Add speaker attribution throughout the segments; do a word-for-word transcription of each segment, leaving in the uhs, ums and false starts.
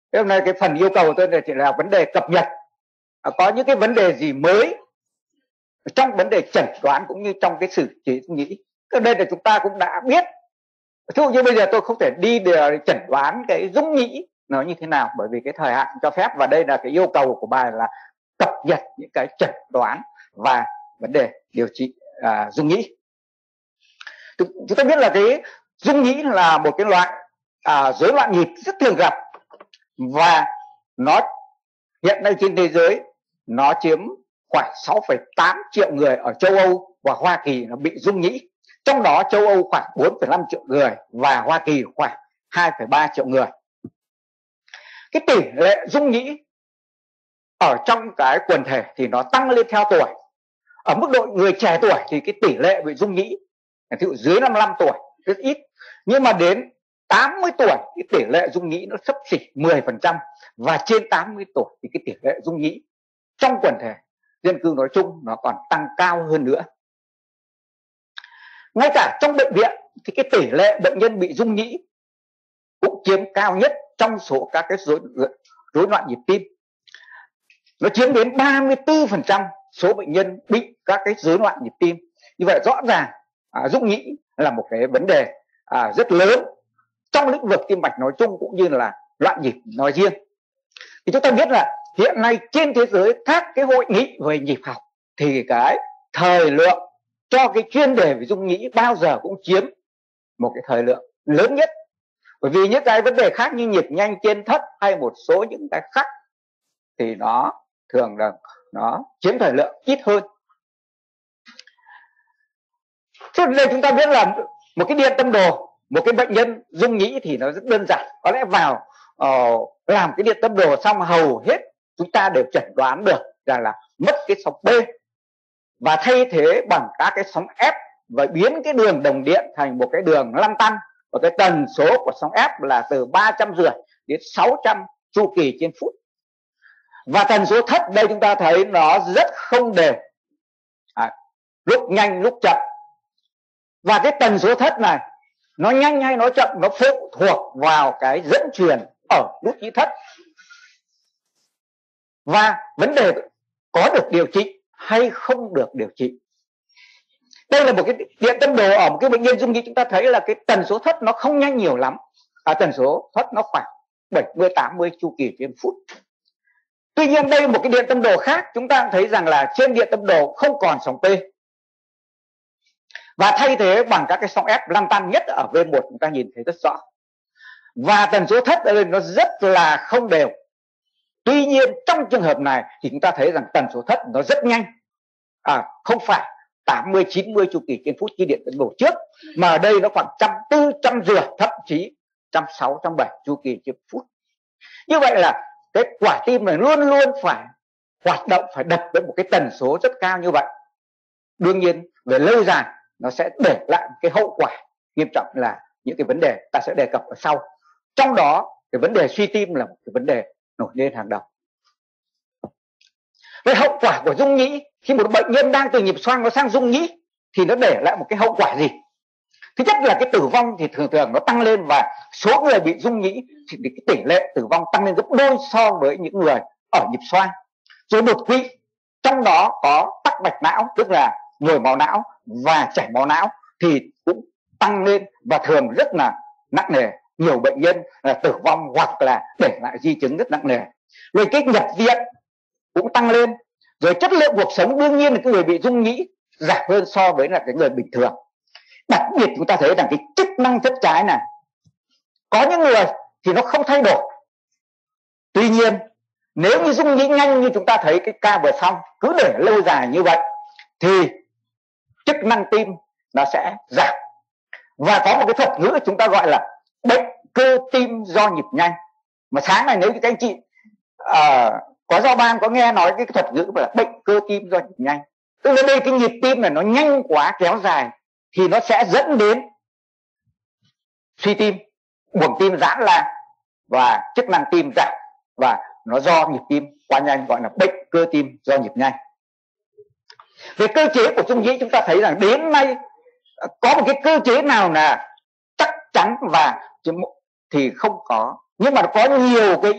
Speaker 1: Hôm nay cái phần yêu cầu của tôi là chỉ là vấn đề cập nhật, à, có những cái vấn đề gì mới trong vấn đề chẩn đoán cũng như trong cái xử trí dung nhĩ. Cái đây là chúng ta cũng đã biết. Ví dụ như bây giờ tôi không thể đi để chẩn đoán cái dung nhĩ nó như thế nào, bởi vì cái thời hạn cho phép, và đây là cái yêu cầu của bài là cập nhật những cái chẩn đoán và vấn đề điều trị à, dung nhĩ. Chúng ta biết là cái dung nhĩ là một cái loại à, rối loạn nhịp rất thường gặp, và nó hiện nay trên thế giới nó chiếm khoảng sáu phẩy tám triệu người ở châu Âu và Hoa Kỳ nó bị dung nhĩ. Trong đó châu Âu khoảng bốn phẩy năm triệu người và Hoa Kỳ khoảng hai phẩy ba triệu người. Cái tỷ lệ dung nhĩ ở trong cái quần thể thì nó tăng lên theo tuổi. Ở mức độ người trẻ tuổi thì cái tỷ lệ bị dung nhĩ, ví dụ dưới năm mươi lăm tuổi rất ít, nhưng mà đến tám mươi tuổi cái tỷ lệ dung nhĩ nó xấp xỉ mười phần trăm, và trên tám mươi tuổi thì cái tỷ lệ dung nhĩ trong quần thể dân cư nói chung nó còn tăng cao hơn nữa. Ngay cả trong bệnh viện thì cái tỷ lệ bệnh nhân bị dung nhĩ cũng chiếm cao nhất trong số các cái rối rối loạn nhịp tim. Nó chiếm đến ba mươi tư phần trăm số bệnh nhân bị các cái rối loạn nhịp tim. Như vậy rõ ràng à, dung nhĩ là một cái vấn đề à, rất lớn trong lĩnh vực tim mạch nói chung cũng như là loạn nhịp nói riêng. Thì chúng ta biết là hiện nay trên thế giới các cái hội nghị về nhịp học thì cái thời lượng cho cái chuyên đề về dung nhĩ bao giờ cũng chiếm một cái thời lượng lớn nhất. Bởi vì những cái vấn đề khác như nhịp nhanh trên thất hay một số những cái khác thì nó thường là nó chiếm thời lượng ít hơn. Thế đây chúng ta biết là một cái điện tâm đồ, một cái bệnh nhân dung nhĩ thì nó rất đơn giản. Có lẽ vào uh, làm cái điện tâm đồ xong hầu hết chúng ta đều chẩn đoán được rằng là mất cái sóng B và thay thế bằng các cái sóng F, và biến cái đường đồng điện thành một cái đường lăn tăn, và cái tần số của sóng F là từ ba trăm rưỡi đến sáu trăm chu kỳ trên phút. Và tần số thất đây chúng ta thấy nó rất không đều, à, lúc nhanh lúc chậm. Và cái tần số thất này nó nhanh hay nó chậm nó phụ thuộc vào cái dẫn truyền ở nút nhĩ thất, và vấn đề có được điều trị hay không được điều trị. Đây là một cái điện tâm đồ ở một cái bệnh nhân dung nhĩ, chúng ta thấy là cái tần số thất nó không nhanh nhiều lắm, à, tần số thất nó khoảng bảy mươi tám mươi chu kỳ trên phút. Tuy nhiên đây một cái điện tâm đồ khác, chúng ta cũng thấy rằng là trên điện tâm đồ không còn sóng P, và thay thế bằng các cái sóng F lăn tăn, nhất ở V một chúng ta nhìn thấy rất rõ. Và tần số thất ở đây nó rất là không đều. Tuy nhiên trong trường hợp này thì chúng ta thấy rằng tần số thất nó rất nhanh, à, không phải tám mươi chín mươi chu kỳ trên phút như điện tâm đồ trước, mà ở đây nó khoảng trăm tư trăm rưỡi, thậm chí trăm sáu trăm bảy chu kỳ trên phút. Như vậy là cái quả tim này luôn luôn phải hoạt động, phải đập với một cái tần số rất cao như vậy. Đương nhiên về lâu dài nó sẽ để lại cái hậu quả nghiêm trọng là những cái vấn đề ta sẽ đề cập ở sau. Trong đó cái vấn đề suy tim là một cái vấn đề nổi lên hàng đầu. Về hậu quả của dung nhĩ, khi một bệnh nhân đang từ nhịp xoang nó sang dung nhĩ thì nó để lại một cái hậu quả gì? Thứ nhất là cái tử vong thì thường thường nó tăng lên, và số người bị dung nhĩ thì cái tỷ lệ tử vong tăng lên gấp đôi so với những người ở nhịp xoang. Rồi đột quỵ, trong đó có tắc mạch não, tức là nhồi máu não và chảy máu não thì cũng tăng lên và thường rất là nặng nề. Nhiều bệnh nhân là tử vong hoặc là để lại di chứng rất nặng nề. Rồi cái nhập viện cũng tăng lên. Rồi chất lượng cuộc sống đương nhiên là cái người bị dung nhĩ giảm hơn so với là cái người bình thường. Đặc biệt chúng ta thấy rằng cái chức năng thất trái này, có những người thì nó không thay đổi. Tuy nhiên nếu như dung nhĩ nhanh như chúng ta thấy cái ca vừa xong, cứ để lâu dài như vậy thì chức năng tim nó sẽ giảm. Và có một cái thuật ngữ chúng ta gọi là bệnh cơ tim do nhịp nhanh. Mà sáng này nếu như các anh chị uh, có giao ban có nghe nói cái thuật ngữ là bệnh cơ tim do nhịp nhanh, tức là đây cái nhịp tim này nó nhanh quá kéo dài thì nó sẽ dẫn đến suy tim, buồng tim giãn ra và chức năng tim giảm, và nó do nhịp tim quá nhanh, gọi là bệnh cơ tim do nhịp nhanh. Về cơ chế của dung nhĩ chúng ta thấy rằng đến nay có một cái cơ chế nào là chắc chắn và thì không có, nhưng mà có nhiều cái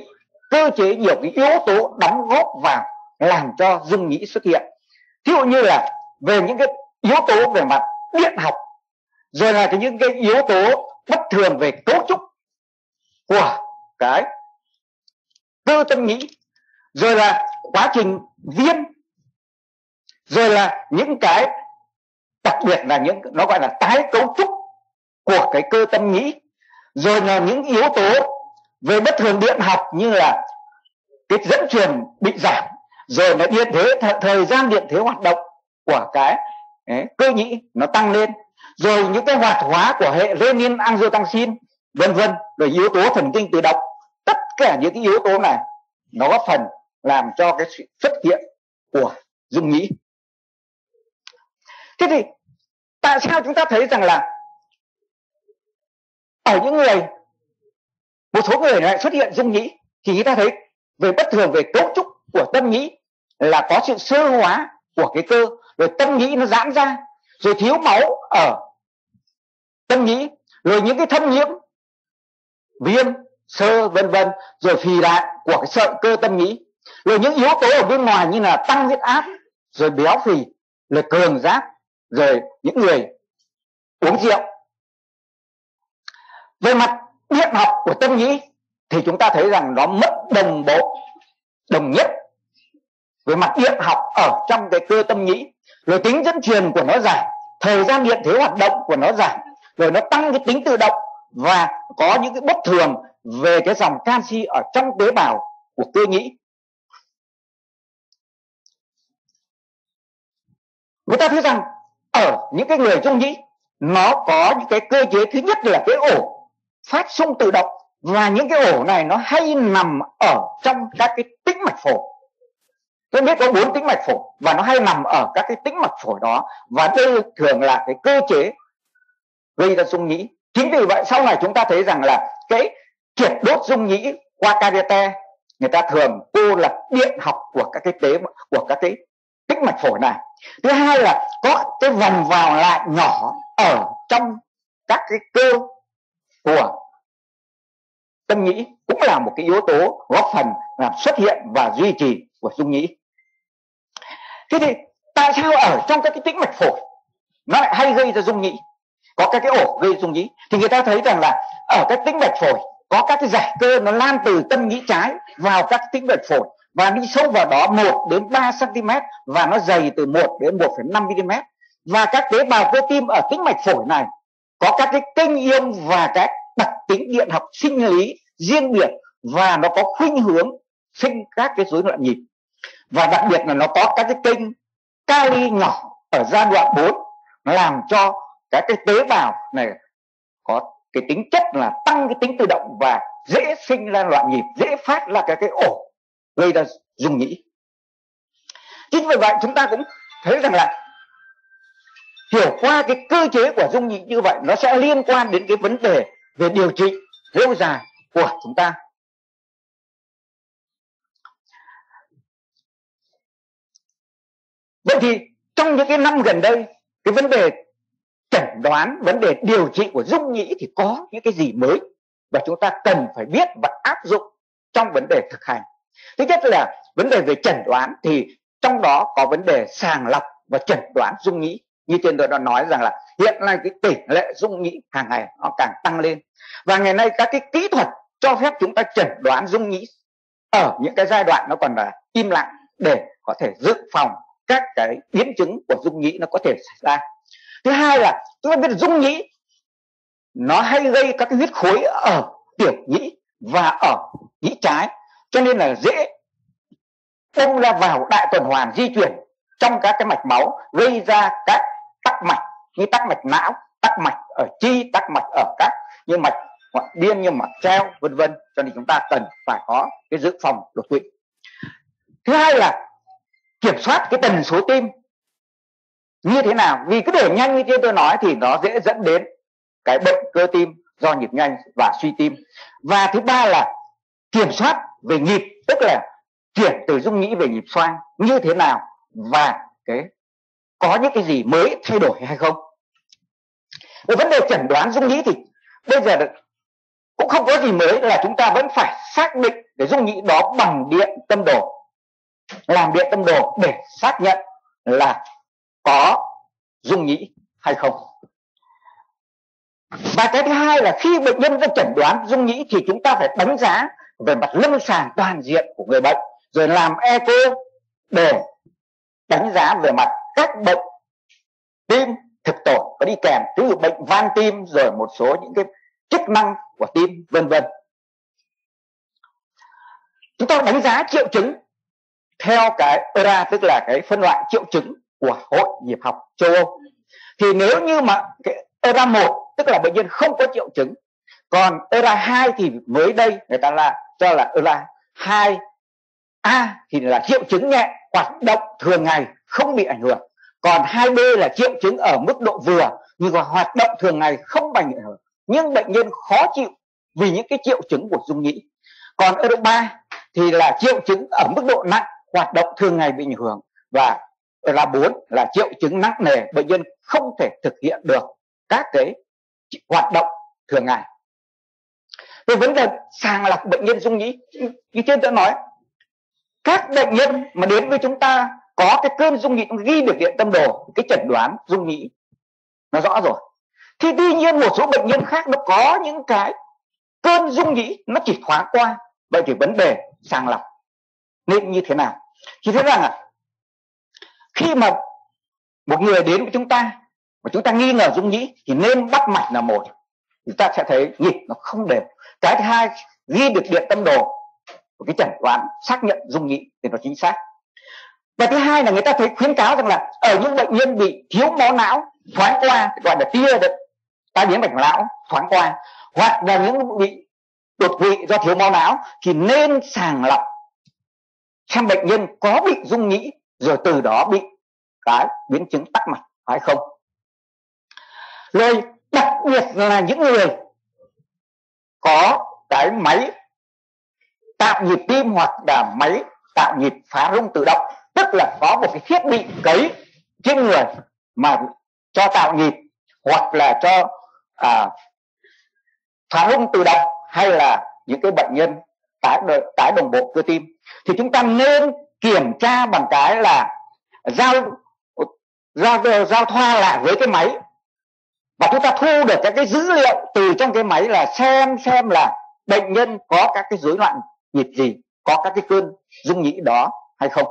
Speaker 1: cơ chế, nhiều cái yếu tố đóng góp vào làm cho rung nhĩ xuất hiện. Ví dụ như là về những cái yếu tố về mặt điện học, rồi là cái những cái yếu tố bất thường về cấu trúc của cái cơ tâm nhĩ, rồi là quá trình viêm, rồi là những cái đặc biệt là những nó gọi là tái cấu trúc của cái cơ tâm nhĩ, rồi là những yếu tố về bất thường điện học như là cái dẫn truyền bị giảm, rồi là điện thế th thời gian điện thế hoạt động của cái ấy, cơ nhĩ nó tăng lên, rồi những cái hoạt hóa của hệ renin angiotensin vân vân, rồi yếu tố thần kinh tự động. Tất cả những cái yếu tố này nó góp phần làm cho cái sự xuất hiện của rung nhĩ. Thế thì tại sao chúng ta thấy rằng là ở những người, một số người lại xuất hiện rung nhĩ, thì chúng ta thấy về bất thường về cấu trúc của tâm nhĩ là có sự sơ hóa của cái cơ, rồi tâm nhĩ nó giãn ra, rồi thiếu máu ở tâm nhĩ, rồi những cái thâm nhiễm, viêm, xơ vân vân, rồi phì đại của cái sợi cơ tâm nhĩ, rồi những yếu tố ở bên ngoài như là tăng huyết áp, rồi béo phì, rồi cường giáp, rồi những người uống rượu. Về mặt điện học của tâm nhĩ thì chúng ta thấy rằng nó mất đồng bộ, đồng nhất về mặt điện học ở trong cái cơ tâm nhĩ, rồi tính dẫn truyền của nó giảm, thời gian điện thế hoạt động của nó giảm, rồi nó tăng cái tính tự động, và có những cái bất thường về cái dòng canxi ở trong tế bào của cơ nhĩ. Người ta thấy rằng ở những cái người rung nhĩ nó có những cái cơ chế, thứ nhất là cái ổ phát xung tự động, và những cái ổ này nó hay nằm ở trong các cái tĩnh mạch phổi. Tôi biết có bốn tĩnh mạch phổi và nó hay nằm ở các cái tĩnh mạch phổi đó, và đây thường là cái cơ chế gây ra rung nhĩ. Chính vì vậy sau này chúng ta thấy rằng là cái triệt đốt rung nhĩ qua catheter, người ta thường cô lập điện học của các cái tế của các cái tĩnh mạch phổi này. Thứ hai là có cái vòng vào lại nhỏ ở trong các cái cơ của tâm nhĩ, cũng là một cái yếu tố góp phần làm xuất hiện và duy trì của rung nhĩ. Thế thì tại sao ở trong các cái tĩnh mạch phổi nó lại hay gây ra rung nhĩ, có các cái ổ gây rung nhĩ? Thì người ta thấy rằng là ở các tĩnh mạch phổi có các cái giải cơ nó lan từ tâm nhĩ trái vào các tĩnh mạch phổi và đi sâu vào đó một đến ba xăng-ti-mét, và nó dày từ một đến một phẩy năm mi-li-mét. Và các tế bào cơ tim ở tĩnh mạch phổi này có các cái kênh ion và các đặc tính điện học sinh lý riêng biệt, và nó có khuynh hướng sinh các cái rối loạn nhịp. Và đặc biệt là nó có các cái kênh kali nhỏ ở giai đoạn bốn, nó làm cho các cái tế bào này có cái tính chất là tăng cái tính tự động và dễ sinh ra loạn nhịp, dễ phát ra các cái ổ gây ra rung nhĩ. Chính vì vậy chúng ta cũng thấy rằng là hiểu qua cái cơ chế của rung nhĩ như vậy, nó sẽ liên quan đến cái vấn đề về điều trị lâu dài của chúng ta. Vậy thì trong những cái năm gần đây, cái vấn đề chẩn đoán, vấn đề điều trị của rung nhĩ thì có những cái gì mới và chúng ta cần phải biết và áp dụng trong vấn đề thực hành. Thứ nhất là vấn đề về chẩn đoán, thì trong đó có vấn đề sàng lọc và chẩn đoán rung nhĩ. Như trên tôi đã nói rằng là hiện nay cái tỷ lệ rung nhĩ hàng ngày nó càng tăng lên, và ngày nay các cái kỹ thuật cho phép chúng ta chẩn đoán rung nhĩ ở những cái giai đoạn nó còn là im lặng, để có thể dự phòng các cái biến chứng của rung nhĩ nó có thể xảy ra. Thứ hai là chúng ta biết rung nhĩ nó hay gây các cái huyết khối ở tiểu nhĩ và ở nhĩ trái, cho nên là dễ bung ra vào đại tuần hoàn di chuyển trong các cái mạch máu, gây ra các tắc mạch như tắc mạch não, tắc mạch ở chi, tắc mạch ở các như mạch hoặc điên như mạch treo vân vân. Cho nên chúng ta cần phải có cái dự phòng đột quỵ. Thứ hai là kiểm soát cái tần số tim như thế nào, vì cứ để nhanh như trên tôi nói thì nó dễ dẫn đến cái bệnh cơ tim do nhịp nhanh và suy tim. Và thứ ba là kiểm soát về nhịp, tức là chuyển từ rung nhĩ về nhịp xoang như thế nào, và cái có những cái gì mới thay đổi hay không. Về vấn đề chẩn đoán rung nhĩ thì bây giờ cũng không có gì mới, là chúng ta vẫn phải xác định cái dung nhĩ đó bằng điện tâm đồ, làm điện tâm đồ để xác nhận là có dung nhĩ hay không. Và cái thứ hai là khi bệnh nhân đã chẩn đoán dung nhĩ thì chúng ta phải đánh giá về mặt lâm sàng toàn diện của người bệnh, rồi làm eco để đánh giá về mặt các bệnh tim thực tổn có đi kèm, ví dụ bệnh van tim, rồi một số những cái chức năng của tim, vân vân. Chúng ta đánh giá triệu chứng theo cái e rờ a, tức là cái phân loại triệu chứng của Hội Nhịp học châu Âu. Thì nếu như mà cái e rờ a một tức là bệnh nhân không có triệu chứng, còn e rờ a hai thì mới đây người ta là cho là e rờ a hai A thì là triệu chứng nhẹ, hoạt động thường ngày không bị ảnh hưởng, còn hai B là triệu chứng ở mức độ vừa nhưng mà hoạt động thường ngày không bị ảnh hưởng, nhưng bệnh nhân khó chịu vì những cái triệu chứng của dung nhĩ. Còn e rờ a ba thì là triệu chứng ở mức độ nặng, hoạt động thường ngày bị ảnh hưởng, và e rờ a bốn là triệu chứng nặng nề, bệnh nhân không thể thực hiện được các cái hoạt động thường ngày. Về vấn đề sàng lọc bệnh nhân dung nhĩ, như trên tôi nói, các bệnh nhân mà đến với chúng ta có cái cơn dung nhĩ, ghi được điện tâm đồ, cái chẩn đoán dung nhĩ nó rõ rồi. Thì tuy nhiên một số bệnh nhân khác nó có những cái cơn dung nhĩ nó chỉ thoáng qua, vậy thì vấn đề sàng lọc nên như thế nào? Thì thế rằng là khi mà một người đến với chúng ta mà chúng ta nghi ngờ dung nhĩ thì nên bắt mạch là một, chúng ta sẽ thấy nhịp nó không đều. Cái thứ hai, ghi được điện tâm đồ của cái chẩn đoán xác nhận dung nhĩ thì nó chính xác. Và thứ hai là người ta thấy khuyến cáo rằng là ở những bệnh nhân bị thiếu máu não thoáng qua, gọi là tia được tai biến mạch não thoáng qua, hoặc là những bị đột quỵ do thiếu máu não thì nên sàng lọc xem bệnh nhân có bị dung nhĩ, rồi từ đó bị cái biến chứng tắc mạch hay không. Rồi đặc biệt là những người có cái máy tạo nhịp tim hoặc là máy tạo nhịp phá rung tự động, tức là có một cái thiết bị cấy trên người mà cho tạo nhịp hoặc là cho à, phá rung tự động, hay là những cái bệnh nhân tái, tái đồng bộ cơ tim, thì chúng ta nên kiểm tra bằng cái là giao giao giao thoa lại với cái máy, và chúng ta thu được các cái dữ liệu từ trong cái máy là xem xem là bệnh nhân có các cái rối loạn nhịp gì, có các cái cơn dung nhĩ đó hay không.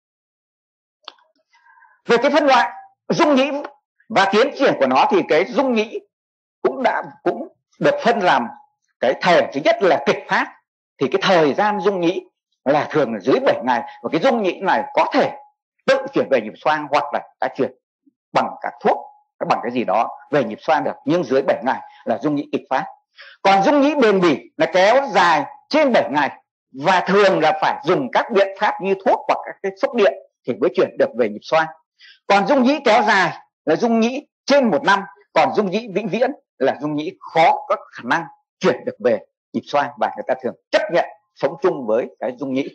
Speaker 1: Về cái phân loại dung nhĩ và tiến triển của nó thì cái dung nhĩ cũng đã cũng được phân làm cái thời thứ nhất là kịch phát, thì cái thời gian dung nhĩ là thường là dưới bảy ngày, và cái dung nhĩ này có thể tự chuyển về nhịp xoang hoặc là đã chuyển bằng các thuốc, bằng cái gì đó về nhịp xoang được, nhưng dưới bảy ngày là dung nhĩ kịch phát. Còn dung nhĩ bền bỉ là kéo dài trên bảy ngày và thường là phải dùng các biện pháp như thuốc hoặc các cái sốc điện thì mới chuyển được về nhịp xoang. Còn dung nhĩ kéo dài là dung nhĩ trên một năm, còn dung nhĩ vĩnh viễn là dung nhĩ khó có khả năng chuyển được về nhịp xoang, và người ta thường chấp nhận sống chung với cái dung nhĩ.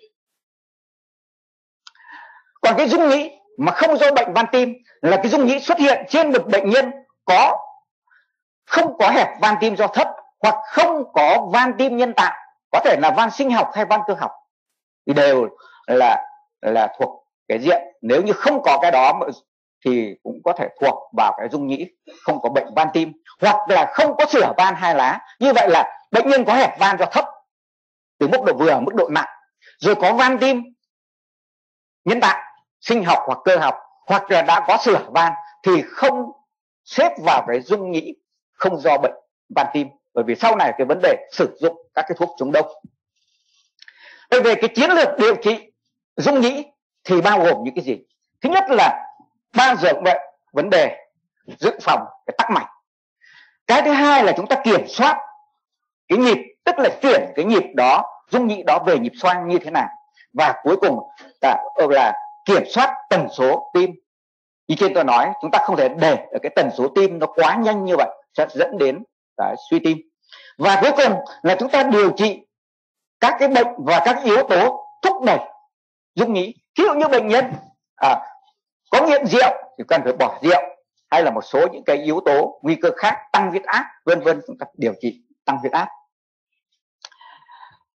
Speaker 1: Còn cái dung nhĩ mà không do bệnh van tim là cái dung nhĩ xuất hiện trên một bệnh nhân có không có hẹp van tim do thấp, hoặc không có van tim nhân tạo, có thể là van sinh học hay van cơ học, thì đều là là thuộc cái diện, nếu như không có cái đó thì cũng có thể thuộc vào cái dung nhĩ không có bệnh van tim, hoặc là không có sửa van hai lá. Như vậy là bệnh nhân có hẹp van do thấp từ mức độ vừa mức độ nặng, rồi có van tim nhân tạo sinh học hoặc cơ học, hoặc là đã có sửa van thì không xếp vào cái dung nhĩ không do bệnh van tim, bởi vì sau này cái vấn đề sử dụng các cái thuốc chống đông. Về cái chiến lược điều trị dung nhĩ thì bao gồm những cái gì? Thứ nhất là bao giờ vậy vấn đề dự phòng cái tắc mạch. Cái thứ hai là chúng ta kiểm soát cái nhịp, tức là chuyển cái nhịp đó, dung nhĩ đó về nhịp xoang như thế nào. Và cuối cùng là, là kiểm soát tần số tim. Như trên tôi nói, chúng ta không thể để ở cái tần số tim nó quá nhanh như vậy, sẽ dẫn đến cái suy tim. Và cuối cùng là chúng ta điều trị các cái bệnh và các yếu tố thúc đẩy dung nhĩ. Ví dụ như bệnh nhân à, có nghiện rượu thì cần phải bỏ rượu, hay là một số những cái yếu tố nguy cơ khác, tăng huyết áp vân vân, chúng ta điều trị tăng huyết áp.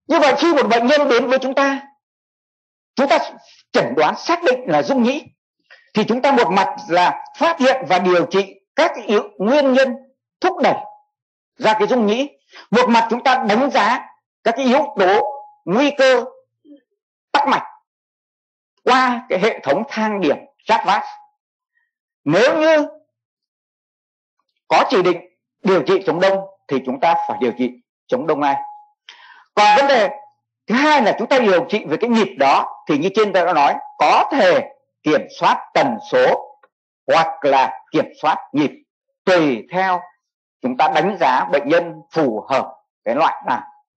Speaker 1: Như vậy khi một bệnh nhân đến với chúng ta, chúng ta chẩn đoán xác định là rung nhĩ, thì chúng ta một mặt là phát hiện và điều trị các cái yếu, nguyên nhân thúc đẩy ra cái rung nhĩ, một mặt chúng ta đánh giá các cái yếu tố nguy cơ tắc mạch qua cái hệ thống thang điểm Chartres. Nếu như có chỉ định điều trị chống đông thì chúng ta phải điều trị chống đông ngay. Còn vấn đề thứ hai là chúng ta điều trị về cái nhịp đó, thì như trên tôi đã nói, có thể kiểm soát tần số hoặc là kiểm soát nhịp tùy theo chúng ta đánh giá bệnh nhân phù hợp cái loại nào.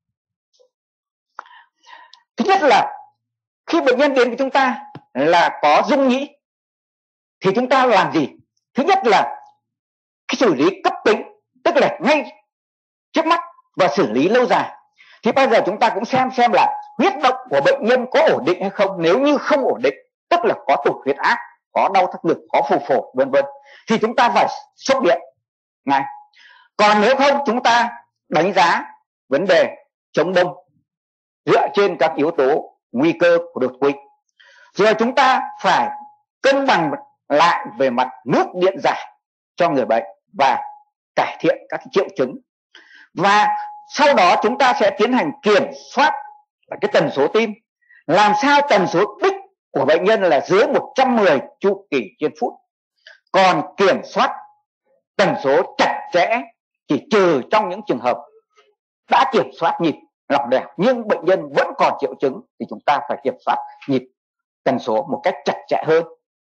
Speaker 1: Thứ nhất là khi bệnh nhân đến với chúng ta là có rung nhĩ thì chúng ta làm gì? Thứ nhất là cái xử lý cấp tính, tức là ngay trước mắt, và xử lý lâu dài. Thì bây giờ chúng ta cũng xem xem là huyết động của bệnh nhân có ổn định hay không. Nếu như không ổn định, tức là có tụt huyết áp, có đau thắt ngực, có phù phổi vân vân, thì chúng ta phải sốc điện ngay. Còn nếu không, chúng ta đánh giá vấn đề chống đông dựa trên các yếu tố nguy cơ của đột quỵ. Rồi chúng ta phải cân bằng lại về mặt nước điện giải cho người bệnh và cải thiện các triệu chứng. Và sau đó chúng ta sẽ tiến hành kiểm soát cái tần số tim, làm sao tần số đích của bệnh nhân là dưới một trăm mười chu kỳ trên phút. Còn kiểm soát tần số chặt chẽ chỉ trừ trong những trường hợp đã kiểm soát nhịp lỏng lẻo nhưng bệnh nhân vẫn còn triệu chứng, thì chúng ta phải kiểm soát nhịp tần số một cách chặt chẽ hơn.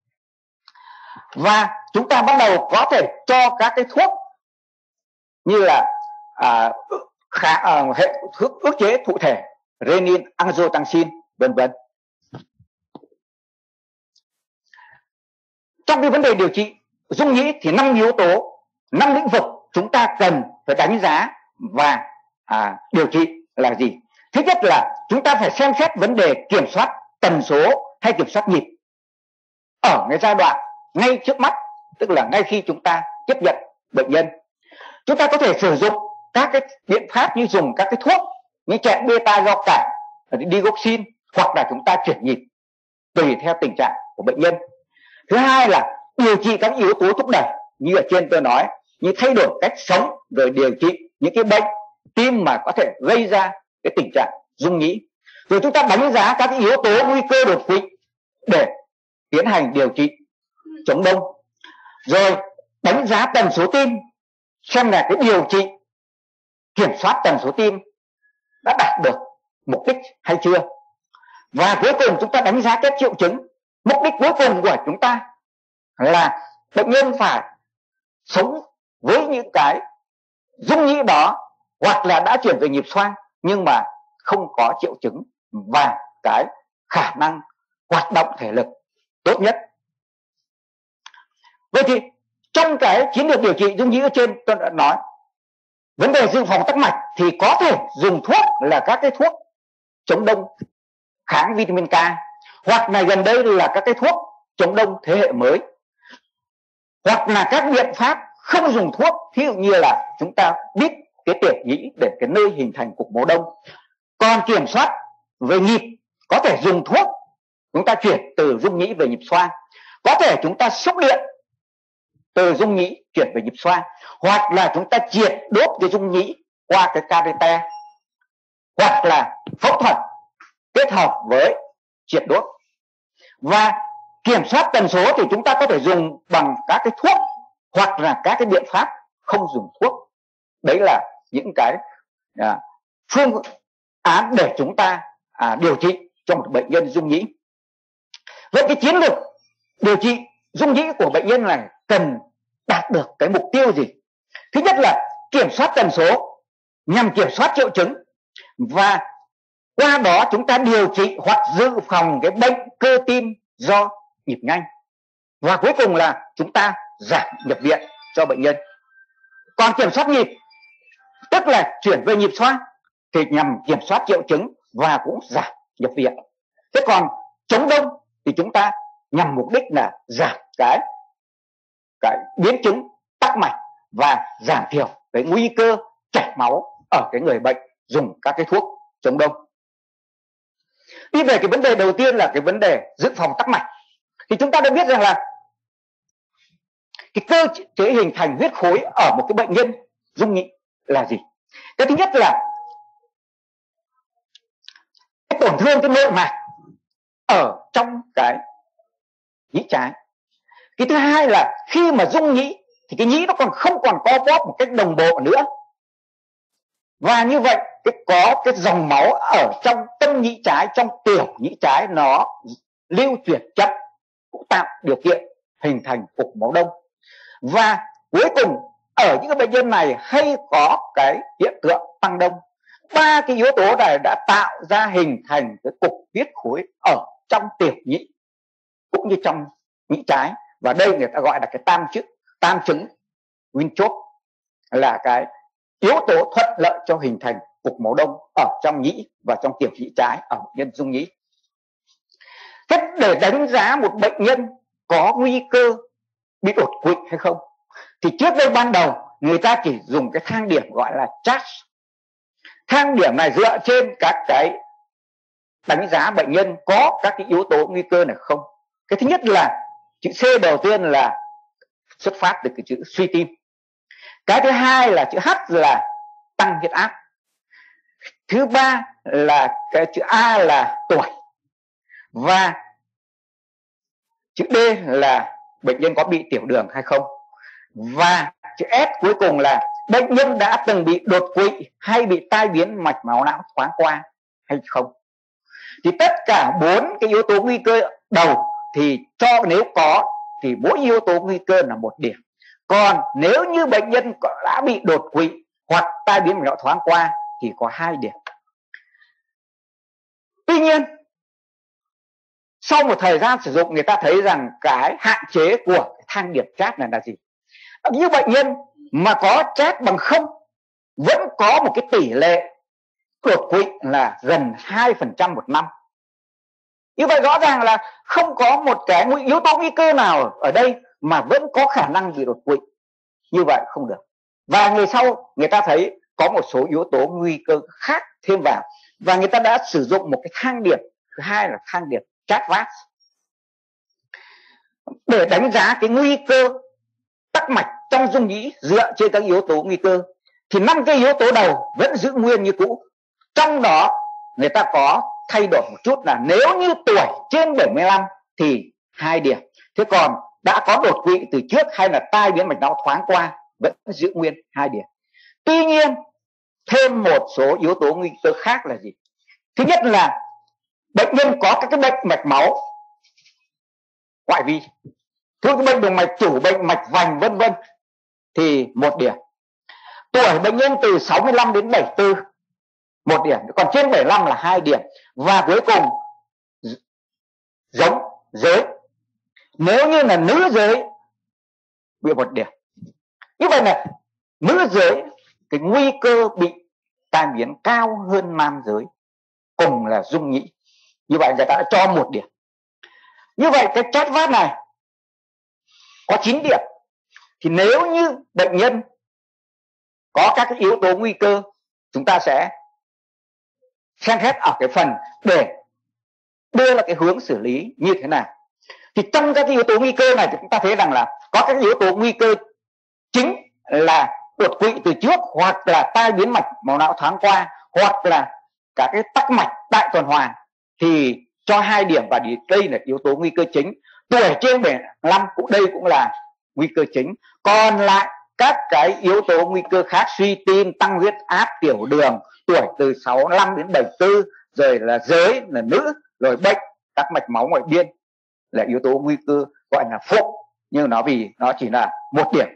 Speaker 1: Và chúng ta bắt đầu có thể cho các cái thuốc như là à, khá, à, hệ thuốc ức chế thụ thể, renin, angiotensin vân vân. Trong cái vấn đề điều trị rung nhĩ thì năm yếu tố, năm lĩnh vực chúng ta cần phải đánh giá và à, điều trị là gì? Thứ nhất là chúng ta phải xem xét vấn đề kiểm soát tần số hay kiểm soát nhịp ở cái giai đoạn ngay trước mắt, tức là ngay khi chúng ta tiếp nhận bệnh nhân. Chúng ta có thể sử dụng các cái biện pháp như dùng các cái thuốc như chẹn beta do cản, digoxin, hoặc là chúng ta chuyển nhịp tùy theo tình trạng của bệnh nhân. Thứ hai là điều trị các yếu tố thúc đẩy như ở trên tôi nói, như thay đổi cách sống, rồi điều trị những cái bệnh tim mà có thể gây ra cái tình trạng rung nhĩ. Rồi chúng ta đánh giá các cái yếu tố nguy cơ đột quỵ để tiến hành điều trị chống đông. Rồi đánh giá tần số tim, xem là cái điều trị kiểm soát tần số tim đã đạt được mục đích hay chưa. Và cuối cùng chúng ta đánh giá các triệu chứng. Mục đích cuối cùng của chúng ta là bệnh nhân phải sống với những cái rung nhĩ đó, hoặc là đã chuyển về nhịp xoang nhưng mà không có triệu chứng và cái khả năng hoạt động thể lực tốt nhất. Vậy thì trong cái chiến lược điều trị rung nhĩ ở trên tôi đã nói, vấn đề dự phòng tắc mạch thì có thể dùng thuốc là các cái thuốc chống đông kháng vitamin K, hoặc là gần đây là các cái thuốc chống đông thế hệ mới, hoặc là các biện pháp không dùng thuốc, ví dụ như là chúng ta biết cái tiểu nhĩ để cái nơi hình thành cục máu đông. Còn kiểm soát về nhịp có thể dùng thuốc, chúng ta chuyển từ rung nhĩ về nhịp xoang, có thể chúng ta xúc điện từ rung nhĩ chuyển về nhịp xoang, hoặc là chúng ta triệt đốt cái rung nhĩ qua cái catheter, hoặc là phẫu thuật kết hợp với triệt đốt. Và kiểm soát tần số thì chúng ta có thể dùng bằng các cái thuốc hoặc là các cái biện pháp không dùng thuốc. Đấy là những cái à, phương án để chúng ta à, điều trị cho một bệnh nhân rung nhĩ. Vậy cái chiến lược điều trị rung nhĩ của bệnh nhân này cần đạt được cái mục tiêu gì? Thứ nhất là kiểm soát tần số nhằm kiểm soát triệu chứng, và qua đó chúng ta điều trị hoặc dự phòng cái bệnh cơ tim do nhịp nhanh. Và cuối cùng là chúng ta giảm nhập viện cho bệnh nhân. Còn kiểm soát nhịp, tức là chuyển về nhịp xoang, thì nhằm kiểm soát triệu chứng và cũng giảm nhập viện. Thế còn chống đông thì chúng ta nhằm mục đích là giảm cái cái biến chứng tắc mạch và giảm thiểu cái nguy cơ chảy máu ở cái người bệnh dùng các cái thuốc chống đông. Đi về cái vấn đề đầu tiên là cái vấn đề dự phòng tắc mạch, thì chúng ta đã biết rằng là cái cơ chế hình thành huyết khối ở một cái bệnh nhân dung nhĩ là gì. Cái thứ nhất là cái tổn thương cái nội mạch ở trong cái nhĩ trái. Cái thứ hai là khi mà dung nhĩ thì cái nhĩ nó còn không còn co bóp một cách đồng bộ nữa, và như vậy cái có cái dòng máu ở trong tâm nhĩ trái, trong tiểu nhĩ trái nó lưu chuyển chậm, cũng tạo điều kiện hình thành cục máu đông. Và cuối cùng ở những cái bệnh nhân này hay có cái hiện tượng tăng đông. Ba cái yếu tố này đã tạo ra hình thành cái cục huyết khối ở trong tiểu nhĩ cũng như trong nhĩ trái, và đây người ta gọi là cái tam chứng tam chứng Winthrop, là cái yếu tố thuận lợi cho hình thành cục máu đông ở trong nhĩ và trong tiểu nhĩ trái ở bệnh nhân dung nhĩ. Thế để đánh giá một bệnh nhân có nguy cơ bị đột quỵ hay không, thì trước đây ban đầu người ta chỉ dùng cái thang điểm gọi là CHART. Thang điểm này dựa trên các cái đánh giá bệnh nhân có các cái yếu tố nguy cơ này không. Cái thứ nhất là chữ C đầu tiên là xuất phát từ cái chữ suy tim. Cái thứ hai là chữ H là tăng huyết áp. Thứ ba là cái chữ A là tuổi. Và chữ D là bệnh nhân có bị tiểu đường hay không. Và chữ S cuối cùng là bệnh nhân đã từng bị đột quỵ hay bị tai biến mạch máu não thoáng qua hay không. Thì tất cả bốn cái yếu tố nguy cơ đầu thì cho nếu có thì mỗi yếu tố nguy cơ là một điểm. Còn nếu như bệnh nhân đã bị đột quỵ hoặc tai biến mạch não thoáng qua thì có hai điểm. Tuy nhiên sau một thời gian sử dụng, người ta thấy rằng cái hạn chế của cái thang điểm CHART này là gì? Như bệnh nhân mà có CHART bằng không vẫn có một cái tỷ lệ đột quỵ là gần hai phần trăm một năm. Như vậy rõ ràng là không có một cái yếu tố nguy cơ nào ở đây mà vẫn có khả năng bị đột quỵ. Như vậy không được. Và người sau người ta thấy có một số yếu tố nguy cơ khác thêm vào, và người ta đã sử dụng một cái thang điểm thứ hai là thang điểm CHART-VASc để đánh giá cái nguy cơ tắc mạch trong dung nhĩ dựa trên các yếu tố nguy cơ. Thì năm cái yếu tố đầu vẫn giữ nguyên như cũ. Trong đó người ta có thay đổi một chút là nếu như tuổi trên bảy mươi lăm thì hai điểm. Thế còn đã có đột quỵ từ trước hay là tai biến mạch não thoáng qua vẫn giữ nguyên hai điểm. Tuy nhiên thêm một số yếu tố nguy cơ khác là gì? Thứ nhất là bệnh nhân có các cái bệnh mạch máu ngoại vi, thứ cái bệnh động mạch chủ, bệnh mạch vành vân vân thì một điểm. Tuổi bệnh nhân từ sáu mươi lăm đến bảy mươi tư một điểm, còn trên bảy mươi lăm là hai điểm. Và cuối cùng giống giới, nếu như là nữ giới bị một điểm. Như vậy là nữ giới cái nguy cơ bị tai biến cao hơn nam giới, cùng là dung nhĩ. Như vậy người ta đã cho một điểm. Như vậy cái CHART-VASc này có chín điểm. Thì nếu như bệnh nhân có các cái yếu tố nguy cơ, chúng ta sẽ xem xét ở cái phần để đưa ra cái hướng xử lý như thế nào. Thì trong các cái yếu tố nguy cơ này thì chúng ta thấy rằng là có các yếu tố nguy cơ chính là đột quỵ từ trước, hoặc là tai biến mạch máu não thoáng qua, hoặc là các cái tắc mạch đại tuần hoàn thì cho hai điểm, và đây là yếu tố nguy cơ chính. Tuổi trên bảy mươi lăm cũng đây cũng là nguy cơ chính. Còn lại các cái yếu tố nguy cơ khác, suy tim, tăng huyết áp, tiểu đường, tuổi từ sáu mươi lăm đến bảy mươi tư, rồi là giới là nữ, rồi bệnh các mạch máu ngoại biên là yếu tố nguy cơ gọi là phụ, nhưng nó vì nó chỉ là một điểm.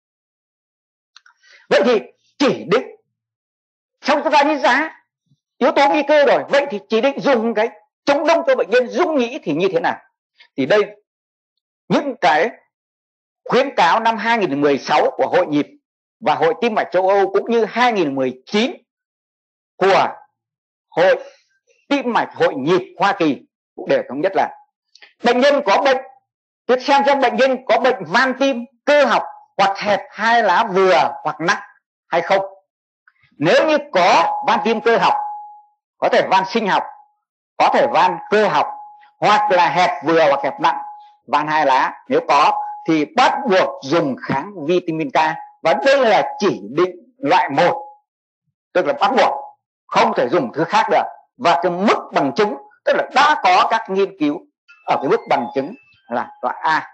Speaker 1: Vậy thì chỉ định xong chúng ta đánh giá yếu tố nguy cơ rồi, vậy thì chỉ định dùng cái chống đông cho bệnh nhân dung nhĩ thì như thế nào? Thì đây những cái khuyến cáo năm hai nghìn không trăm mười sáu của Hội Nhịp và Hội Tim mạch châu Âu, cũng như hai nghìn không trăm mười chín của Hội Tim mạch Hội Nhịp Hoa Kỳ cũng đều thống nhất là bệnh nhân có bệnh, tôi xem xem bệnh nhân có bệnh van tim cơ học hoặc hẹp hai lá vừa hoặc nặng hay không. Nếu như có van tim cơ học, có thể van sinh học có thể van cơ học hoặc là hẹp vừa hoặc hẹp nặng, van hai lá. Nếu có thì bắt buộc dùng kháng vitamin K, và đây là chỉ định loại một, tức là bắt buộc, không thể dùng thứ khác được. Và cái mức bằng chứng, tức là đã có các nghiên cứu ở cái mức bằng chứng là loại A.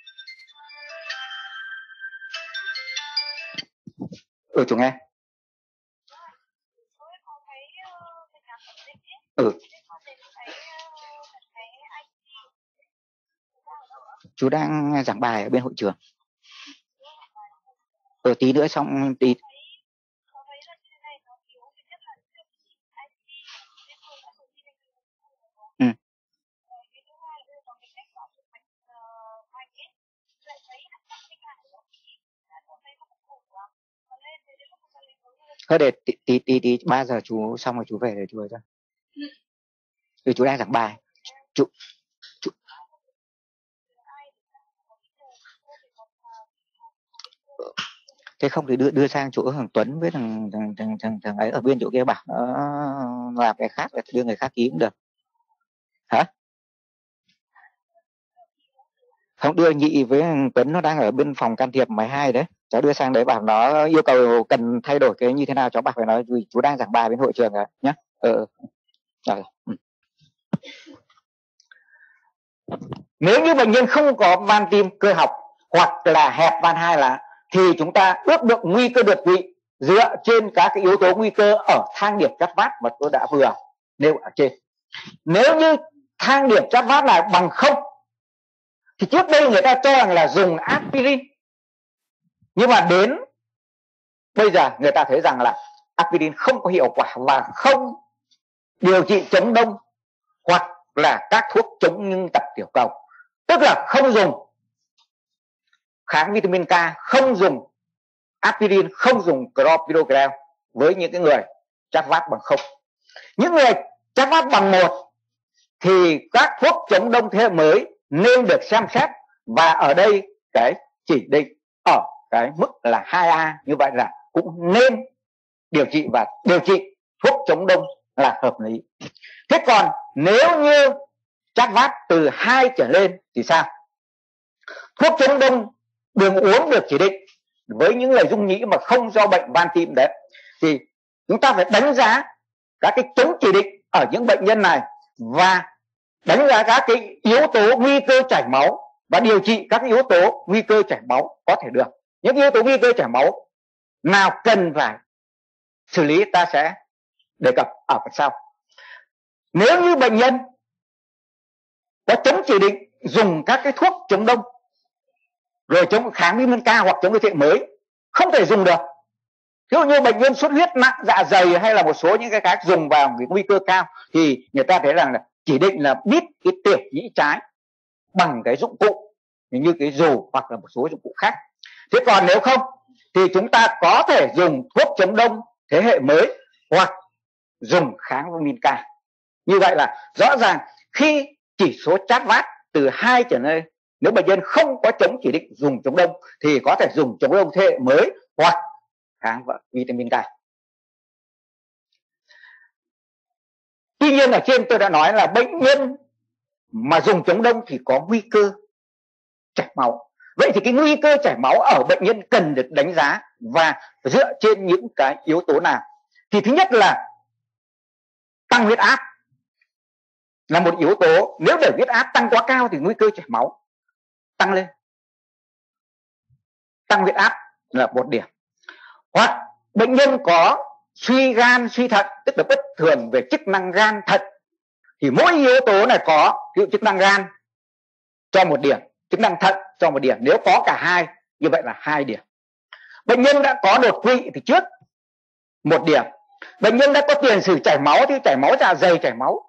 Speaker 1: Ừ, chú nghe. Ừ. Chú đang giảng bài ở bên hội trường. Ừ, tí nữa xong tí. Ừ. Thôi để tí tí tí, tí ba giờ chú xong rồi chú về để chú về cho. Ừ, chú đang giảng bài. Chú, chú... Thế không thì đưa đưa sang chỗ thằng Tuấn với thằng thằng thằng thằng, thằng ấy ở bên chỗ kia bảo nó làm cái khác, đưa người khác ký cũng được. Hả? Không, đưa Nhị với thằng Tuấn nó đang ở bên phòng can thiệp mười hai đấy. Cháu đưa sang đấy bảo nó yêu cầu cần thay đổi cái như thế nào, cháu bảo phải nói chú đang giảng bài bên hội trường rồi nhá. Ờ. Rồi. Ừ. Nếu như bệnh nhân không có van tim cơ học hoặc là hẹp van hai lá thì chúng ta ước lượng nguy cơ đột quỵ dựa trên các cái yếu tố nguy cơ ở thang điểm chát vát mà tôi đã vừa nêu ở trên. Nếu như thang điểm chát vát là bằng không thì trước đây người ta cho rằng là dùng aspirin, nhưng mà đến bây giờ người ta thấy rằng là aspirin không có hiệu quả và không điều trị chống đông hoặc là các thuốc chống ngưng tập tiểu cầu, tức là không dùng kháng vitamin K, không dùng aspirin, không dùng clopidogrel với những cái người chát vát bằng không. Những người chát vát bằng một thì các thuốc chống đông thế hệ mới nên được xem xét, và ở đây cái chỉ định ở cái mức là hai A, như vậy là cũng nên điều trị và điều trị thuốc chống đông là hợp lý. Thế còn nếu như chát vát từ hai trở lên thì sao? Thuốc chống đông đường uống được chỉ định với những người dung nhĩ mà không do bệnh van tim đấy, thì chúng ta phải đánh giá các cái chống chỉ định ở những bệnh nhân này và đánh giá các cái yếu tố nguy cơ chảy máu và điều trị các cái yếu tố nguy cơ chảy máu có thể được. Những yếu tố nguy cơ chảy máu nào cần phải xử lý ta sẽ đề cập ở phần sau. Nếu như bệnh nhân có chống chỉ định dùng các cái thuốc chống đông rồi chống kháng vitamin K hoặc chống thế hệ mới không thể dùng được, ví dụ như bệnh nhân xuất huyết nặng dạ dày hay là một số những cái khác dùng vào cái nguy cơ cao, thì người ta thấy rằng là chỉ định là bít cái tiểu nhĩ trái bằng cái dụng cụ như cái dù hoặc là một số dụng cụ khác. Thế còn nếu không thì chúng ta có thể dùng thuốc chống đông thế hệ mới hoặc dùng kháng vitamin K. Như vậy là rõ ràng khi chỉ số chát vát từ hai trở lên, nếu bệnh nhân không có chống chỉ định dùng chống đông thì có thể dùng chống đông thế hệ mới hoặc kháng vitamin K. Tuy nhiên ở trên tôi đã nói là bệnh nhân mà dùng chống đông thì có nguy cơ chảy máu. Vậy thì cái nguy cơ chảy máu ở bệnh nhân cần được đánh giá và dựa trên những cái yếu tố nào? Thì thứ nhất là tăng huyết áp là một yếu tố. Nếu để huyết áp tăng quá cao thì nguy cơ chảy máu tăng lên. Tăng huyết áp là một điểm. Hoặc bệnh nhân có suy gan, suy thận, tức là bất thường về chức năng gan thận, thì mỗi yếu tố này có, ví dụ chức năng gan cho một điểm, chức năng thận cho một điểm. Nếu có cả hai, như vậy là hai điểm. Bệnh nhân đã có đột quỵ thì trước một điểm. Bệnh nhân đã có tiền sử chảy máu thì chảy máu dạ dày, chảy máu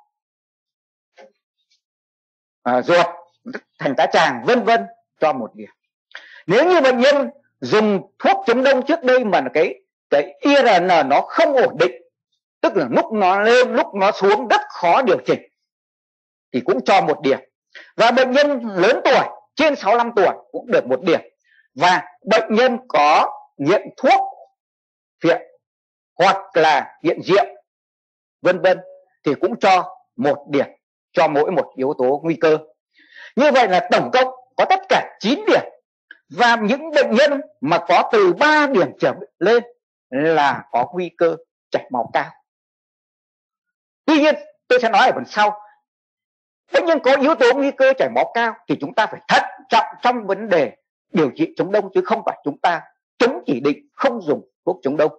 Speaker 1: à, ruột, thành tá tràng, vân vân cho một điểm. Nếu như bệnh nhân dùng thuốc chống đông trước đây mà cái cái i rờ en nó không ổn định, tức là lúc nó lên lúc nó xuống rất khó điều chỉnh, thì cũng cho một điểm. Và bệnh nhân lớn tuổi trên sáu mươi lăm tuổi cũng được một điểm. Và bệnh nhân có nghiện thuốc phiện hoặc là nghiện rượu vân vân thì cũng cho một điểm cho mỗi một yếu tố nguy cơ. Như vậy là tổng cộng có tất cả chín điểm, và những bệnh nhân mà có từ ba điểm trở lên là có nguy cơ chảy máu cao. Tuy nhiên tôi sẽ nói ở phần sau, bệnh nhân có yếu tố nguy cơ chảy máu cao thì chúng ta phải thận trọng trong vấn đề điều trị chống đông, chứ không phải chúng ta chống chỉ định không dùng thuốc chống đông.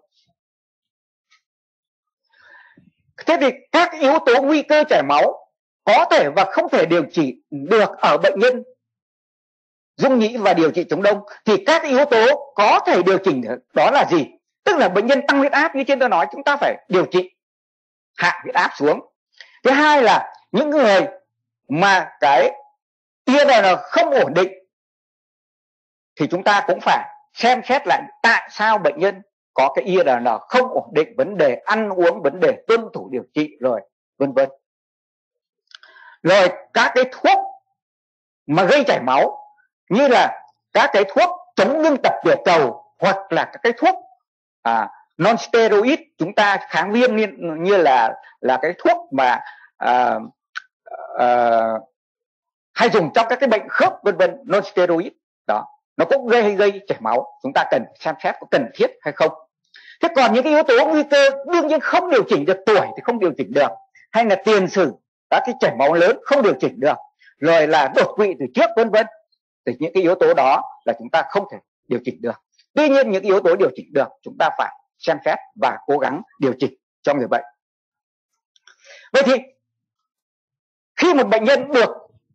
Speaker 1: Thế thì các yếu tố nguy cơ chảy máu có thể và không thể điều trị được ở bệnh nhân dung nhĩ và điều trị chống đông, thì các yếu tố có thể điều chỉnh được đó là gì? Tức là bệnh nhân tăng huyết áp như trên tôi nói, chúng ta phải điều trị hạ huyết áp xuống. Thứ hai là những người mà cái i rờ en không ổn định thì chúng ta cũng phải xem xét lại tại sao bệnh nhân có cái i rờ en không ổn định, vấn đề ăn uống, vấn đề tuân thủ điều trị, rồi vân vân. Rồi các cái thuốc mà gây chảy máu như là các cái thuốc chống ngưng tập tiểu cầu, hoặc là các cái thuốc à, non steroid, chúng ta kháng viêm như, như là là cái thuốc mà à, à, hay dùng trong các cái bệnh khớp vân vân, non steroid đó, nó cũng gây gây chảy máu, chúng ta cần xem xét có cần thiết hay không. Thế còn những cái yếu tố nguy cơ đương nhiên không điều chỉnh được, tuổi thì không điều chỉnh được, hay là tiền sử các cái chảy máu lớn không điều chỉnh được, rồi là đột quỵ từ trước vân vân, thì những cái yếu tố đó là chúng ta không thể điều chỉnh được. Tuy nhiên những yếu tố điều chỉnh được chúng ta phải xem xét và cố gắng điều chỉnh cho người bệnh. Vậy thì khi một bệnh nhân được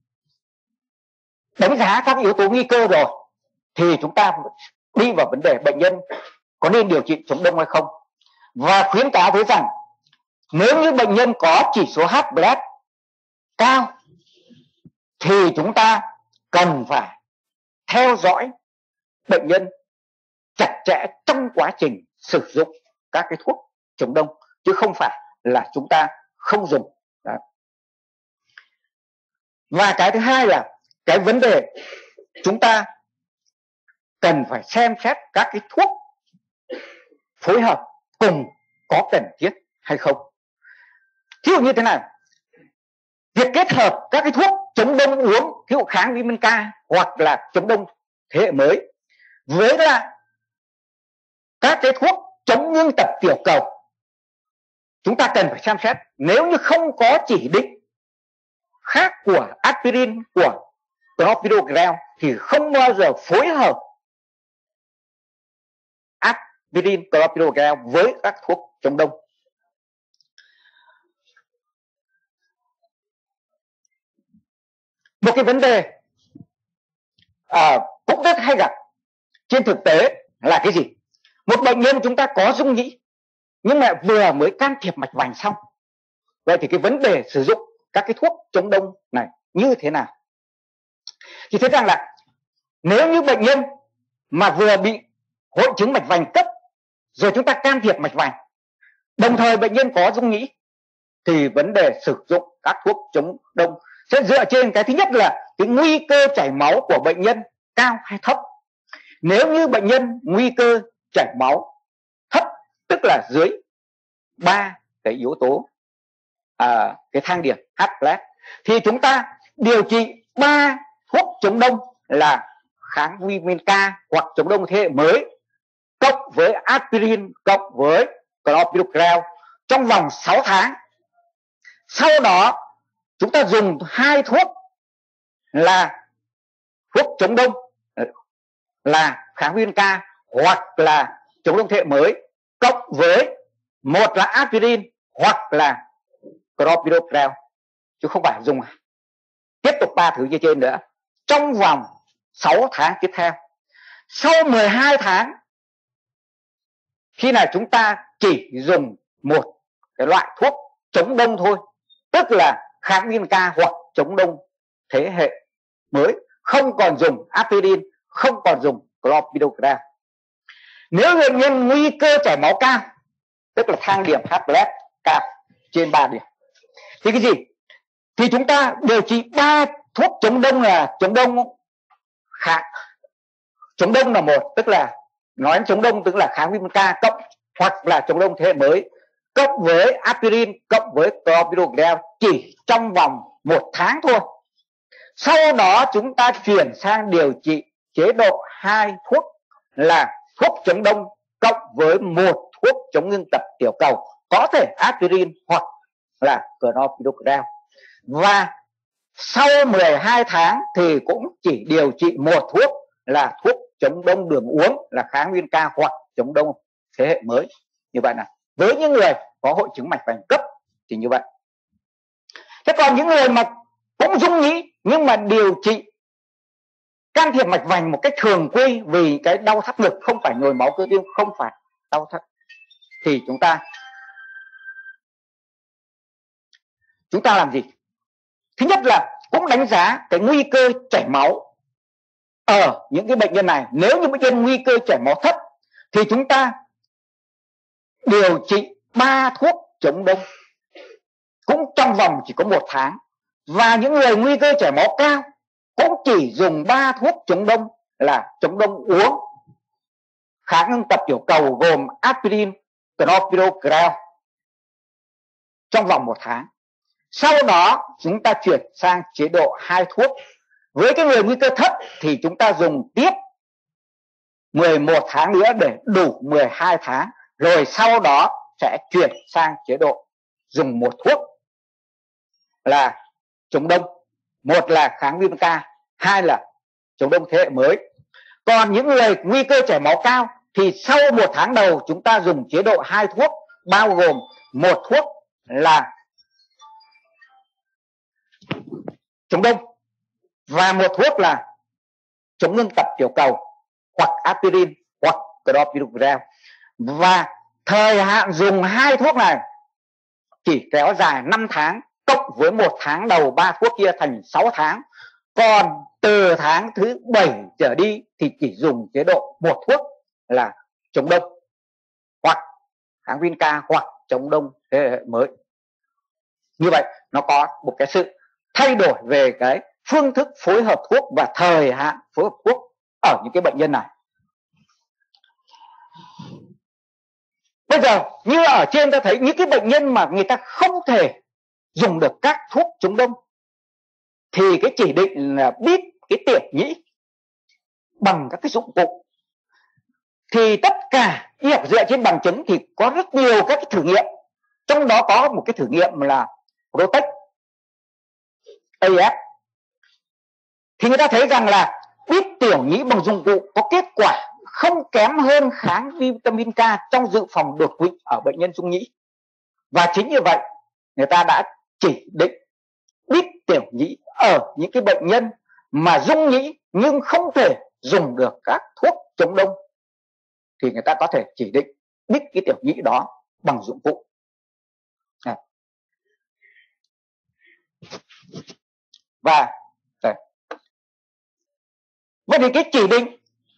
Speaker 1: đánh giá các yếu tố nguy cơ rồi thì chúng ta đi vào vấn đề bệnh nhân có nên điều trị chống đông hay không. Và khuyến cáo với rằng nếu như bệnh nhân có chỉ số hát bê lét cao thì chúng ta cần phải theo dõi bệnh nhân chặt chẽ trong quá trình sử dụng các cái thuốc chống đông, chứ không phải là chúng ta không dùng. Đó. Và cái thứ hai là cái vấn đề chúng ta cần phải xem xét các cái thuốc phối hợp cùng có cần thiết hay không. Ví dụ như thế này, việc kết hợp các cái thuốc chống đông uống, ví dụ kháng vitamin K hoặc là chống đông thế hệ mới, với lại các cái thuốc chống ngưng tập tiểu cầu, chúng ta cần phải xem xét. Nếu như không có chỉ định khác của aspirin, của clopidogrel thì không bao giờ phối hợp aspirin, clopidogrel với các thuốc chống đông. Một cái vấn đề à, cũng rất hay gặp trên thực tế là cái gì? Một bệnh nhân chúng ta có dung nhĩ nhưng mà vừa mới can thiệp mạch vành xong. Vậy thì cái vấn đề sử dụng các cái thuốc chống đông này như thế nào? Thì thấy rằng là nếu như bệnh nhân mà vừa bị hội chứng mạch vành cấp rồi chúng ta can thiệp mạch vành, đồng thời bệnh nhân có dung nhĩ, thì vấn đề sử dụng các thuốc chống đông sẽ dựa trên cái thứ nhất là cái nguy cơ chảy máu của bệnh nhân cao hay thấp. Nếu như bệnh nhân nguy cơ chảy máu thấp, tức là dưới ba cái yếu tố à, cái thang điểm hát bê lét, thì chúng ta điều trị ba thuốc chống đông là kháng vitamin K hoặc chống đông thế hệ mới cộng với aspirin cộng với clopidogrel trong vòng sáu tháng. Sau đó chúng ta dùng hai thuốc là thuốc chống đông là kháng vitamin K hoặc là chống đông thế hệ mới cộng với một là aspirin hoặc là clopidogrel, chứ không phải dùng tiếp tục ba thứ như trên nữa trong vòng sáu tháng tiếp theo. Sau mười hai tháng, khi nào chúng ta chỉ dùng một cái loại thuốc chống đông thôi, tức là kháng vitamin K hoặc chống đông thế hệ mới, không còn dùng aspirin, không còn dùng clopidogrel. Nếu bệnh nhân nguy cơ chảy máu cao, tức là thang điểm hát bê lét cao trên ba điểm, thì cái gì? Thì chúng ta điều trị ba thuốc chống đông là chống đông kháng, chống đông là một, tức là nói chống đông tức là kháng vitamin K cộng hoặc là chống đông thế hệ mới cộng với aspirin cộng với clopidogrel chỉ trong vòng một tháng thôi. Sau đó chúng ta chuyển sang điều trị chế độ hai thuốc là thuốc chống đông cộng với một thuốc chống ngưng tập tiểu cầu, có thể aspirin hoặc là clopidogrel. Và sau mười hai tháng thì cũng chỉ điều trị một thuốc là thuốc chống đông đường uống là kháng nguyên ca hoặc chống đông thế hệ mới. Như vậy là với những người có hội chứng mạch vành cấp thì như vậy. Thế còn những người mà cũng dung nhĩ nhưng mà điều trị can thiệp mạch vành một cách thường quy vì cái đau thắt ngực, không phải nhồi máu cơ tim, không phải đau thắt, thì chúng ta chúng ta làm gì? Thứ nhất là cũng đánh giá cái nguy cơ chảy máu ở những cái bệnh nhân này. Nếu như bệnh nhân nguy cơ chảy máu thấp thì chúng ta điều trị ba thuốc chống đông cũng trong vòng chỉ có một tháng. Và những người nguy cơ chảy máu cao cũng chỉ dùng ba thuốc chống đông là chống đông uống kháng ngưng tập tiểu cầu gồm aspirin, clopidogrel trong vòng một tháng. Sau đó chúng ta chuyển sang chế độ hai thuốc. Với cái người nguy cơ thấp thì chúng ta dùng tiếp mười một tháng nữa để đủ mười hai tháng. Rồi sau đó sẽ chuyển sang chế độ dùng một thuốc là chống đông. Một là kháng viêm ca, hai là chống đông thế hệ mới. Còn những người nguy cơ chảy máu cao thì sau một tháng đầu chúng ta dùng chế độ hai thuốc, bao gồm một thuốc là chống đông và một thuốc là chống ngưng tập tiểu cầu hoặc aspirin hoặc clopidogrel. Và thời hạn dùng hai thuốc này chỉ kéo dài năm tháng, cộng với một tháng đầu ba thuốc kia thành sáu tháng. Còn từ tháng thứ bảy trở đi thì chỉ dùng chế độ một thuốc là chống đông hoặc kháng viêm ca hoặc chống đông thế hệ mới. Như vậy nó có một cái sự thay đổi về cái phương thức phối hợp thuốc và thời hạn phối hợp thuốc ở những cái bệnh nhân này. Bây giờ như ở trên ta thấy những cái bệnh nhân mà người ta không thể dùng được các thuốc chống đông thì cái chỉ định là bít cái tiểu nhĩ bằng các cái dụng cụ. Thì tất cả y học dựa trên bằng chứng thì có rất nhiều các cái thử nghiệm. Trong đó có một cái thử nghiệm là Protect a ép. Thì người ta thấy rằng là bít tiểu nhĩ bằng dụng cụ có kết quả không kém hơn kháng vitamin K trong dự phòng đột quỵ ở bệnh nhân dung nhĩ. Và chính như vậy người ta đã chỉ định bít tiểu nhĩ ở những cái bệnh nhân mà dung nhĩ nhưng không thể dùng được các thuốc chống đông, thì người ta có thể chỉ định bít cái tiểu nhĩ đó bằng dụng cụ. À. Và đây. Vậy thì cái chỉ định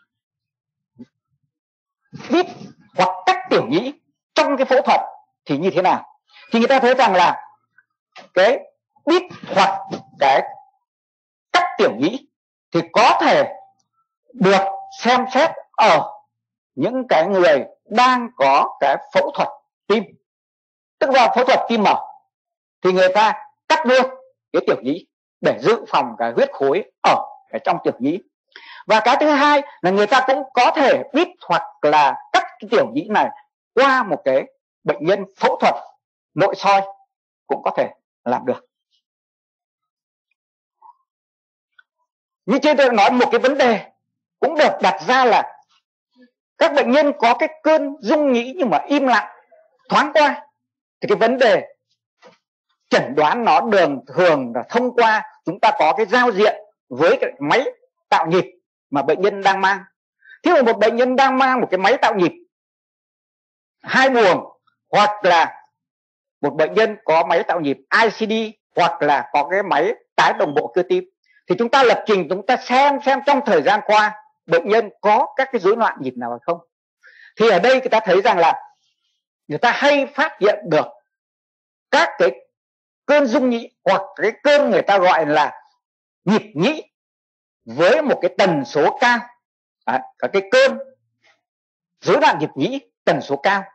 Speaker 1: bít hoặc cắt tiểu nhĩ trong cái phẫu thuật thì như thế nào? Thì người ta thấy rằng là cái bít hoặc cái cắt tiểu nhĩ thì có thể được xem xét ở những cái người đang có cái phẫu thuật tim. Tức là phẫu thuật tim mở thì người ta cắt luôn cái tiểu nhĩ để dự phòng cái huyết khối ở cái trong tiểu nhĩ. Và cái thứ hai là người ta cũng có thể bít hoặc là cắt cái tiểu nhĩ này qua một cái bệnh nhân phẫu thuật nội soi cũng có thể làm được. Như trên tôi nói, một cái vấn đề cũng được đặt ra là các bệnh nhân có cái cơn rung nhĩ nhưng mà im lặng thoáng qua, thì cái vấn đề chẩn đoán nó đường thường là thông qua chúng ta có cái giao diện với cái máy tạo nhịp mà bệnh nhân đang mang. Thế mà một bệnh nhân đang mang một cái máy tạo nhịp hai buồng, hoặc là một bệnh nhân có máy tạo nhịp i xê đê, hoặc là có cái máy tái đồng bộ cơ tim, thì chúng ta lập trình, chúng ta xem xem trong thời gian qua bệnh nhân có các cái rối loạn nhịp nào hay không. Thì ở đây người ta thấy rằng là người ta hay phát hiện được các cái cơn rung nhĩ hoặc cái cơn người ta gọi là nhịp nhĩ với một cái tần số cao. Đấy, các cái cơn rối loạn nhịp nhĩ tần số cao.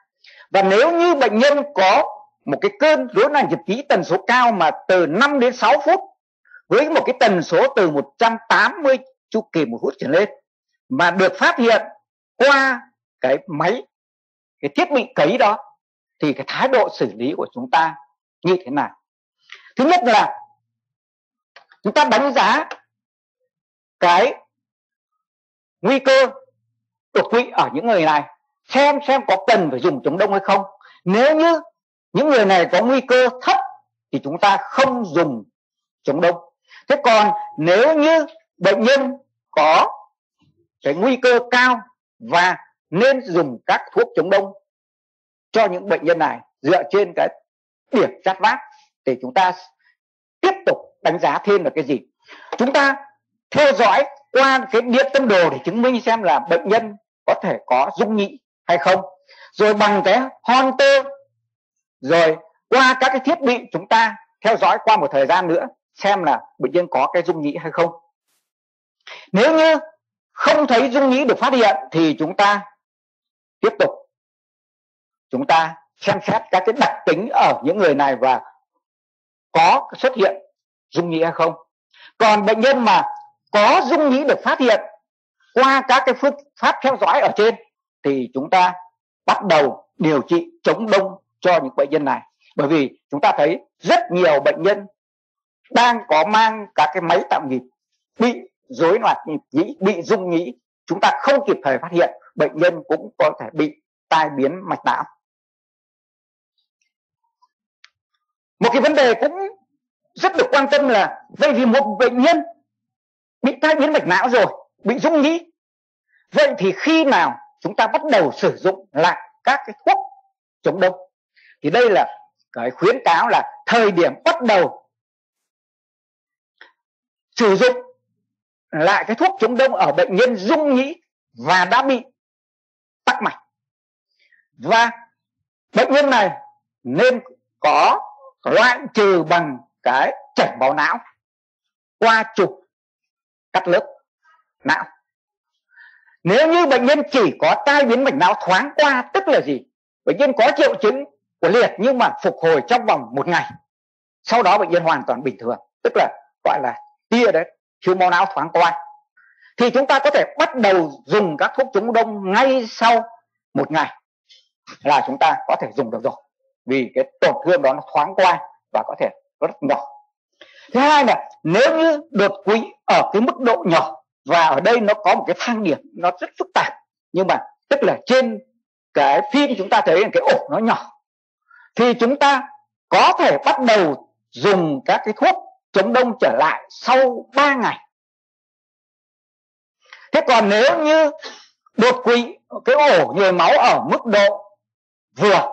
Speaker 1: Và nếu như bệnh nhân có một cái cơn rối loạn nhịp khí tần số cao mà từ năm đến sáu phút với một cái tần số từ một trăm tám mươi chu kỳ một phút trở lên mà được phát hiện qua cái máy, cái thiết bị cấy đó, thì cái thái độ xử lý của chúng ta như thế nào? Thứ nhất là chúng ta đánh giá cái nguy cơ đột quỵ ở những người này, xem xem có cần phải dùng chống đông hay không. Nếu như những người này có nguy cơ thấp thì chúng ta không dùng chống đông. Thế còn nếu như bệnh nhân có cái nguy cơ cao và nên dùng các thuốc chống đông cho những bệnh nhân này dựa trên cái điểm chát vát, thì chúng ta tiếp tục đánh giá thêm là cái gì? Chúng ta theo dõi qua cái điện tâm đồ để chứng minh xem là bệnh nhân có thể có rung nhĩ hay không, rồi bằng cái hon tơ, rồi qua các cái thiết bị chúng ta theo dõi qua một thời gian nữa xem là bệnh nhân có cái rung nhĩ hay không. Nếu như không thấy rung nhĩ được phát hiện thì chúng ta tiếp tục chúng ta xem xét các cái đặc tính ở những người này và có xuất hiện rung nhĩ hay không. Còn bệnh nhân mà có rung nhĩ được phát hiện qua các cái phương pháp theo dõi ở trên thì chúng ta bắt đầu điều trị chống đông cho những bệnh nhân này. Bởi vì chúng ta thấy rất nhiều bệnh nhân đang có mang các cái máy tạo nhịp bị rối loạn nhịp nhĩ, bị rung nhĩ, chúng ta không kịp thời phát hiện, bệnh nhân cũng có thể bị tai biến mạch não. Một cái vấn đề cũng rất được quan tâm là vậy vì một bệnh nhân bị tai biến mạch não rồi, bị rung nhĩ, vậy thì khi nào chúng ta bắt đầu sử dụng lại các cái thuốc chống đông? Thì đây là cái khuyến cáo là thời điểm bắt đầu sử dụng lại cái thuốc chống đông ở bệnh nhân rung nhĩ và đã bị tắc mạch, và bệnh nhân này nên có loại trừ bằng cái chẩn máu não qua chụp cắt lớp não. Nếu như bệnh nhân chỉ có tai biến mạch não thoáng qua, tức là gì? Bệnh nhân có triệu chứng của liệt nhưng mà phục hồi trong vòng một ngày, sau đó bệnh nhân hoàn toàn bình thường, tức là gọi là tia đấy, thiếu máu não thoáng qua, thì chúng ta có thể bắt đầu dùng các thuốc chống đông ngay sau một ngày là chúng ta có thể dùng được rồi, vì cái tổn thương đó nó thoáng qua và có thể rất nhỏ. Thứ hai là nếu như đột quỵ ở cái mức độ nhỏ, và ở đây nó có một cái thang điểm nó rất phức tạp, nhưng mà tức là trên cái phim chúng ta thấy cái ổ nó nhỏ, thì chúng ta có thể bắt đầu dùng các cái thuốc chống đông trở lại sau ba ngày. Thế còn nếu như đột quỵ cái ổ nhồi máu ở mức độ vừa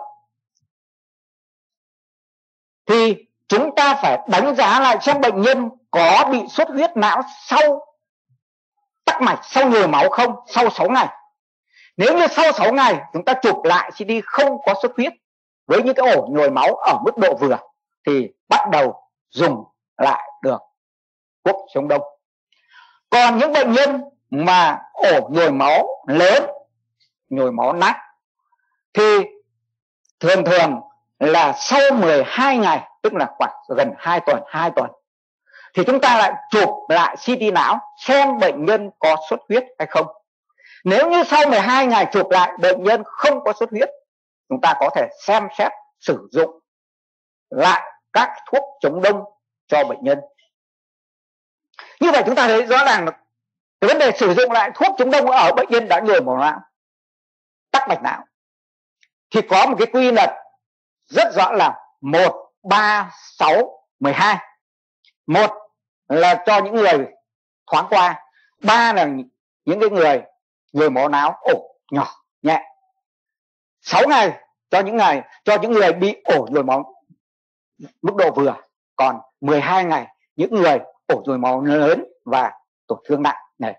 Speaker 1: thì chúng ta phải đánh giá lại xem bệnh nhân có bị xuất huyết não sau tắc mạch, sau nhồi máu không, sau sáu ngày. Nếu như sau sáu ngày chúng ta chụp lại xê tê không có xuất huyết với những cái ổ nhồi máu ở mức độ vừa thì bắt đầu dùng lại được thuốc chống đông. Còn những bệnh nhân mà ổ nhồi máu lớn, nhồi máu nát, thì thường thường là sau mười hai ngày, tức là khoảng gần hai tuần, hai tuần, thì chúng ta lại chụp lại xê tê não xem bệnh nhân có xuất huyết hay không. Nếu như sau mười hai ngày chụp lại bệnh nhân không có xuất huyết, chúng ta có thể xem xét sử dụng lại các thuốc chống đông cho bệnh nhân. Như vậy chúng ta thấy rõ ràng cái vấn đề sử dụng lại thuốc chống đông ở bệnh nhân đã nhồi máu não, tắc mạch não thì có một cái quy luật rất rõ là một, ba, sáu, mười hai. Một là cho những người thoáng qua, ba là những cái người nhồi máu não ổ nhỏ nhẹ, sáu ngày cho những ngày cho những người bị ổ nhồi máu mức độ vừa, còn mười hai ngày những người ổ nhồi máu lớn và tổn thương nặng này.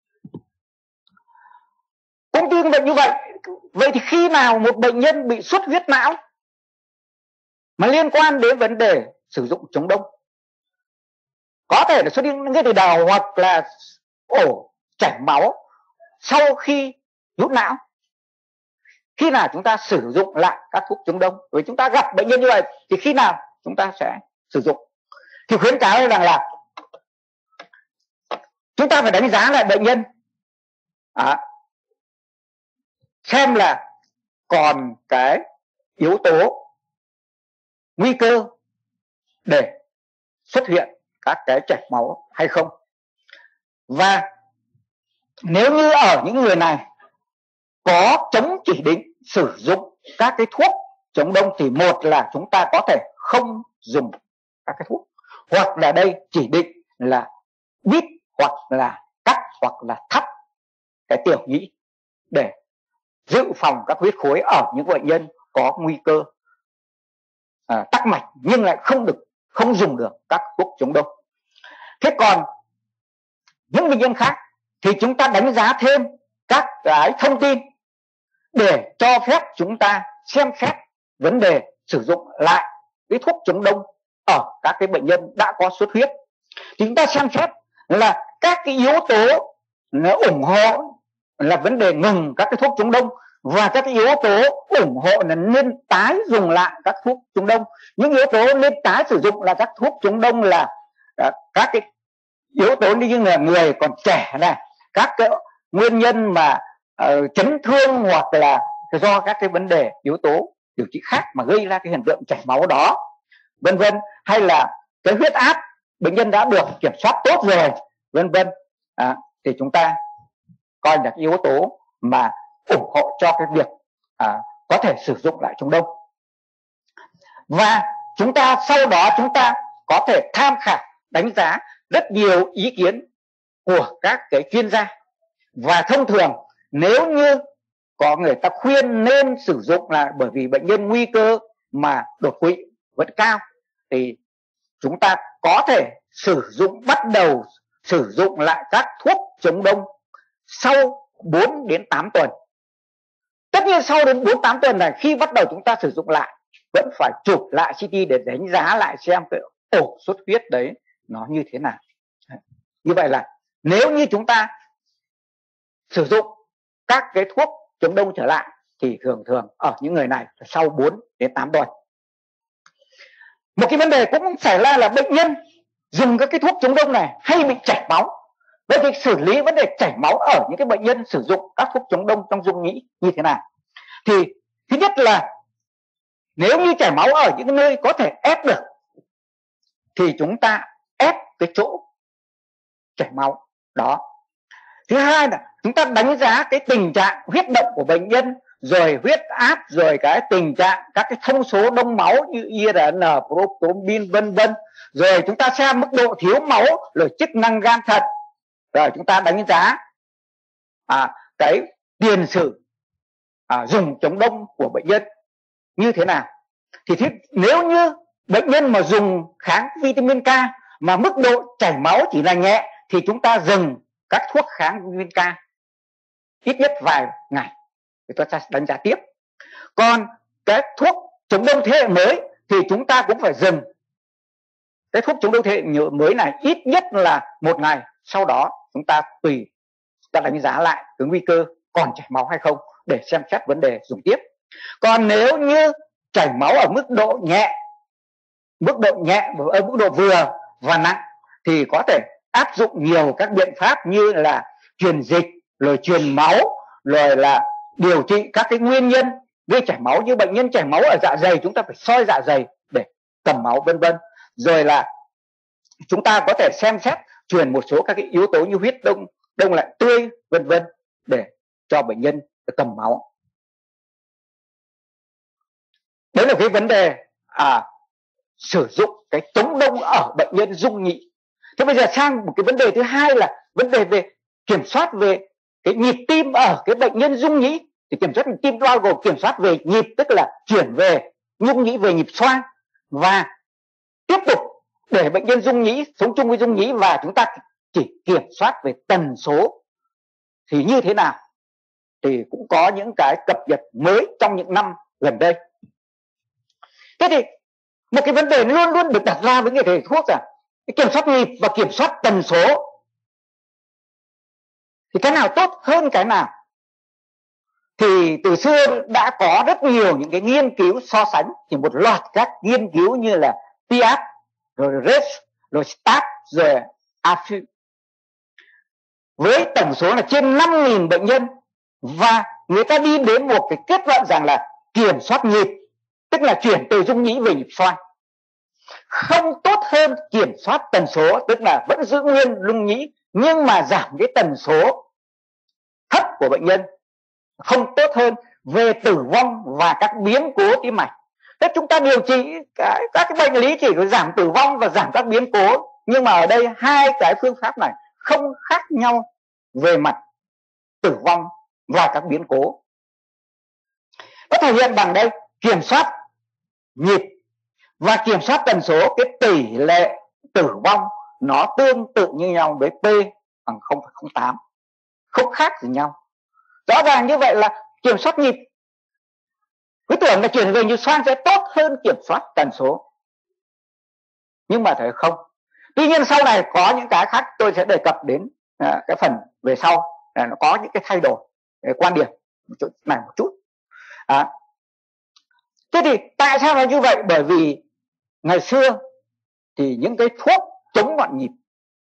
Speaker 1: Cũng tương tự như vậy, vậy thì khi nào một bệnh nhân bị xuất huyết não mà liên quan đến vấn đề sử dụng chống đông? Có thể là xuất hiện ngay từ đầu, hoặc là ổ chảy máu sau khi rút não. khi nào chúng ta sử dụng lại các thuốc chống đông. Vì chúng ta gặp bệnh nhân như vậy thì khi nào chúng ta sẽ sử dụng. Thì khuyến cáo rằng là chúng ta phải đánh giá lại bệnh nhân, à, xem là còn cái yếu tố nguy cơ để xuất hiện các cái chảy máu hay không. Và nếu như ở những người này có chống chỉ định sử dụng các cái thuốc chống đông thì một là chúng ta có thể không dùng các cái thuốc, hoặc là đây chỉ định là bít hoặc là cắt hoặc là thắt cái tiểu nhĩ để dự phòng các huyết khối ở những bệnh nhân có nguy cơ à, tắc mạch nhưng lại không được không dùng được các thuốc chống đông. Thế còn những bệnh nhân khác thì chúng ta đánh giá thêm các cái thông tin để cho phép chúng ta xem xét vấn đề sử dụng lại cái thuốc chống đông ở các cái bệnh nhân đã có xuất huyết. Thì chúng ta xem xét là các cái yếu tố nó ủng hộ là vấn đề ngừng các cái thuốc chống đông, và các cái yếu tố ủng hộ là nên tái dùng lại các thuốc chống đông. Những yếu tố nên tái sử dụng là các thuốc chống đông là à, các cái yếu tố như là người còn trẻ này, các cái nguyên nhân mà uh, chấn thương hoặc là do các cái vấn đề yếu tố điều trị khác mà gây ra cái hiện tượng chảy máu đó, vân vân, hay là cái huyết áp bệnh nhân đã được kiểm soát tốt rồi, vân vân, à, thì chúng ta coi là cái yếu tố mà ủng hộ cho cái việc à, có thể sử dụng lại chống đông. Và chúng ta sau đó chúng ta có thể tham khảo đánh giá rất nhiều ý kiến của các cái chuyên gia. Và thông thường nếu như có người ta khuyên nên sử dụng là bởi vì bệnh nhân nguy cơ mà đột quỵ vẫn cao, thì chúng ta có thể sử dụng bắt đầu sử dụng lại các thuốc chống đông sau bốn đến tám tuần. Tất nhiên sau đến bốn tám tuần này, khi bắt đầu chúng ta sử dụng lại vẫn phải chụp lại xê tê để đánh giá lại xem cái ổ xuất huyết đấy nó như thế nào. Như vậy là nếu như chúng ta sử dụng các cái thuốc chống đông trở lại thì thường thường ở những người này sau bốn đến tám tuần. Một cái vấn đề cũng xảy ra là bệnh nhân dùng các cái thuốc chống đông này hay bị chảy máu. Vậy thì xử lý vấn đề chảy máu ở những cái bệnh nhân sử dụng các thuốc chống đông trong dung nhĩ như thế nào? Thì thứ nhất là nếu như chảy máu ở những nơi có thể ép được thì chúng ta ép cái chỗ chảy máu đó. Thứ hai là chúng ta đánh giá cái tình trạng huyết động của bệnh nhân, rồi huyết áp, rồi cái tình trạng các cái thông số đông máu như i rờ en, prothrombin, vân vân. Rồi chúng ta xem mức độ thiếu máu, rồi chức năng gan thận. Rồi chúng ta đánh giá à, cái tiền sử à, dùng chống đông của bệnh nhân như thế nào. Thì thiết, nếu như bệnh nhân mà dùng kháng vitamin K mà mức độ chảy máu chỉ là nhẹ thì chúng ta dừng các thuốc kháng vitamin K ít nhất vài ngày thì chúng ta đánh giá tiếp. Còn cái thuốc chống đông thế hệ mới thì chúng ta cũng phải dừng cái thuốc chống đông thế hệ mới này ít nhất là một ngày. Sau đó chúng ta tùy ta đánh giá lại cái nguy cơ còn chảy máu hay không để xem xét vấn đề dùng tiếp. Còn nếu như chảy máu ở mức độ nhẹ, mức độ nhẹ ở mức độ vừa và nặng thì có thể áp dụng nhiều các biện pháp như là truyền dịch, rồi truyền máu, rồi là điều trị các cái nguyên nhân gây chảy máu. Như bệnh nhân chảy máu ở dạ dày, chúng ta phải soi dạ dày để cầm máu, vân vân. Rồi là chúng ta có thể xem xét truyền một số các cái yếu tố như huyết đông, đông lạnh tươi, vân vân để cho bệnh nhân cầm máu. Đấy là cái vấn đề à, sử dụng cái chống đông ở bệnh nhân dung nhĩ. Thế bây giờ sang một cái vấn đề thứ hai là vấn đề về kiểm soát về cái nhịp tim ở cái bệnh nhân dung nhĩ. Thì kiểm soát nhịp tim bao gồm kiểm soát về nhịp, tức là chuyển về dung nhĩ về nhịp xoang, và tiếp tục để bệnh nhân dung nhĩ sống chung với dung nhĩ, và chúng ta chỉ kiểm soát về tần số thì như thế nào. Thì cũng có những cái cập nhật mới trong những năm gần đây. Thế thì một cái vấn đề luôn luôn được đặt ra với người thầy thuốc là kiểm soát nhịp và kiểm soát tần số thì cái nào tốt hơn cái nào? thì từ xưa đã có rất nhiều những cái nghiên cứu so sánh, thì một loạt các nghiên cứu như là Piaget, rồi Reich, rồi Stark, rồi Affi, với tổng số là trên năm nghìn bệnh nhân, và người ta đi đến một cái kết luận rằng là kiểm soát nhịp, tức là chuyển từ rung nhĩ về nhịp xoang, không tốt hơn kiểm soát tần số, tức là vẫn giữ nguyên rung nhĩ nhưng mà giảm cái tần số thấp của bệnh nhân, không tốt hơn về tử vong và các biến cố tim mạch. Thế chúng ta điều trị cái, các cái bệnh lý chỉ có giảm tử vong và giảm các biến cố, nhưng mà ở đây hai cái phương pháp này không khác nhau về mặt tử vong và các biến cố. Có thể hiện bằng đây, kiểm soát nhịp và kiểm soát tần số, cái tỷ lệ tử vong nó tương tự như nhau với P bằng không phẩy không tám, không khác gì nhau. Rõ ràng như vậy là kiểm soát nhịp, cứ tưởng là chuyển về nhịp xoang sẽ tốt hơn kiểm soát tần số, nhưng mà thấy không. Tuy nhiên sau này có những cái khác, tôi sẽ đề cập đến à, cái phần về sau là nó có những cái thay đổi cái quan điểm một chút này một chút. À, thế thì tại sao là như vậy? Bởi vì ngày xưa thì những cái thuốc chống loạn nhịp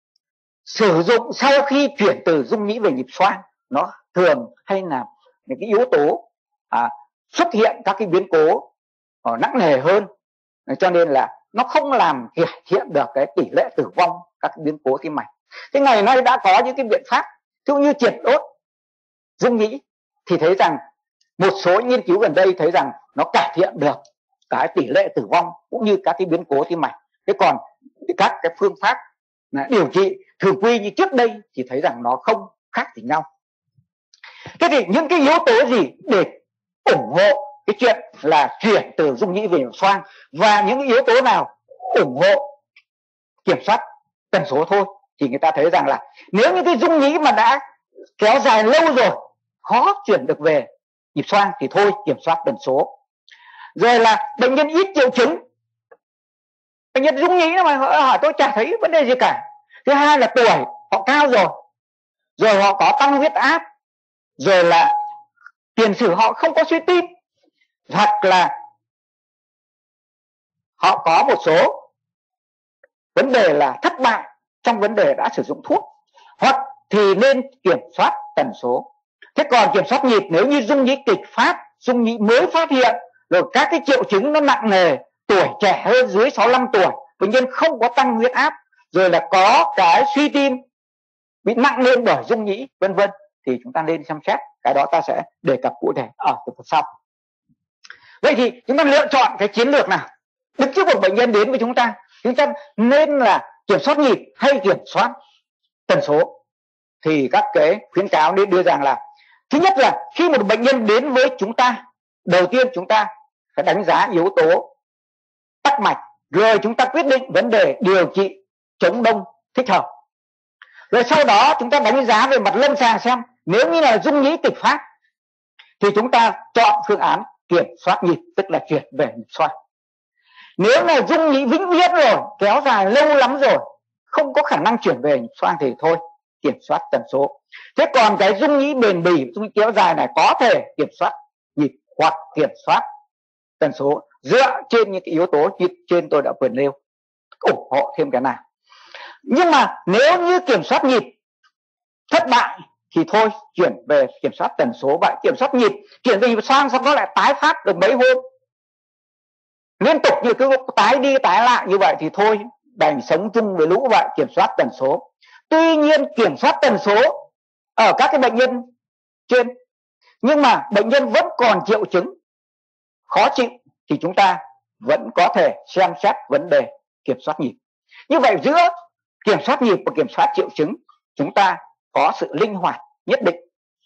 Speaker 1: sử dụng sau khi chuyển từ rung nhĩ về nhịp xoang, nó thường hay làm những cái yếu tố à, xuất hiện các cái biến cố ở nặng nề hơn, cho nên là nó không làm cải thiện được cái tỷ lệ tử vong các cái biến cố tim mạch. Thế ngày nay đã có những cái biện pháp ví dụ như triệt đốt rung nhĩ, thì thấy rằng một số nghiên cứu gần đây thấy rằng nó cải thiện được cái tỷ lệ tử vong cũng như các cái biến cố tim mạch. Thế còn các cái phương pháp điều trị thường quy như trước đây thì thấy rằng nó không khác gì nhau. Thế thì những cái yếu tố gì để ủng hộ cái chuyện là chuyển từ rung nhĩ về nhịp xoang, và những yếu tố nào ủng hộ kiểm soát tần số thôi, thì người ta thấy rằng là nếu như cái rung nhĩ mà đã kéo dài lâu rồi, khó chuyển được về nhịp xoang thì thôi kiểm soát tần số. Rồi là bệnh nhân ít triệu chứng, bệnh nhân rung nhĩ mà hỏi tôi chả thấy vấn đề gì cả. Thứ hai là tuổi họ cao rồi, rồi họ có tăng huyết áp, rồi là tiền sử họ không có suy tim, hoặc là họ có một số vấn đề là thất bại trong vấn đề đã sử dụng thuốc, hoặc thì nên kiểm soát tần số. Thế còn kiểm soát nhịp, nếu như rung nhĩ kịch phát, rung nhĩ mới phát hiện, rồi các cái triệu chứng nó nặng nề, tuổi trẻ hơn dưới sáu mươi lăm tuổi, bệnh nhân không có tăng huyết áp, rồi là có cái suy tim bị nặng lên bởi rung nhĩ vân vân, thì chúng ta nên xem xét. Cái đó ta sẽ đề cập cụ thể ở tập sau. Vậy thì chúng ta lựa chọn cái chiến lược nào. Đứng trước một bệnh nhân đến với chúng ta, chúng ta nên là kiểm soát nhịp hay kiểm soát tần số? Thì các cái khuyến cáo nên đưa rằng là, thứ nhất là khi một bệnh nhân đến với chúng ta, đầu tiên chúng ta phải đánh giá yếu tố tắc mạch, rồi chúng ta quyết định vấn đề điều trị chống đông thích hợp. Rồi sau đó chúng ta đánh giá về mặt lâm sàng xem nếu như là rung nhĩ kịch phát thì chúng ta chọn phương án kiểm soát nhịp, tức là chuyển về nhịp xoang. Nếu là rung nhĩ vĩnh viễn rồi, kéo dài lâu lắm rồi, không có khả năng chuyển về nhịp xoang thì thôi kiểm soát tần số. Thế còn cái rung nhĩ bền bỉ, rung nhĩ kéo dài này có thể kiểm soát nhịp hoặc kiểm soát tần số dựa trên những cái yếu tố như trên tôi đã vừa nêu, ủng hộ thêm cái nào. Nhưng mà nếu như kiểm soát nhịp thất bại thì thôi chuyển về kiểm soát tần số. Vậy kiểm soát nhịp, chuyển về nhịp xoang xong nó lại tái phát được mấy hôm liên tục, như cứ tái đi tái lại như vậy thì thôi đành sống chung với lũ vậy, kiểm soát tần số. Tuy nhiên kiểm soát tần số ở các cái bệnh nhân trên, nhưng mà bệnh nhân vẫn còn triệu chứng khó chịu, thì chúng ta vẫn có thể xem xét vấn đề kiểm soát nhịp. Như vậy giữa kiểm soát nhịp và kiểm soát triệu chứng, chúng ta có sự linh hoạt nhất định.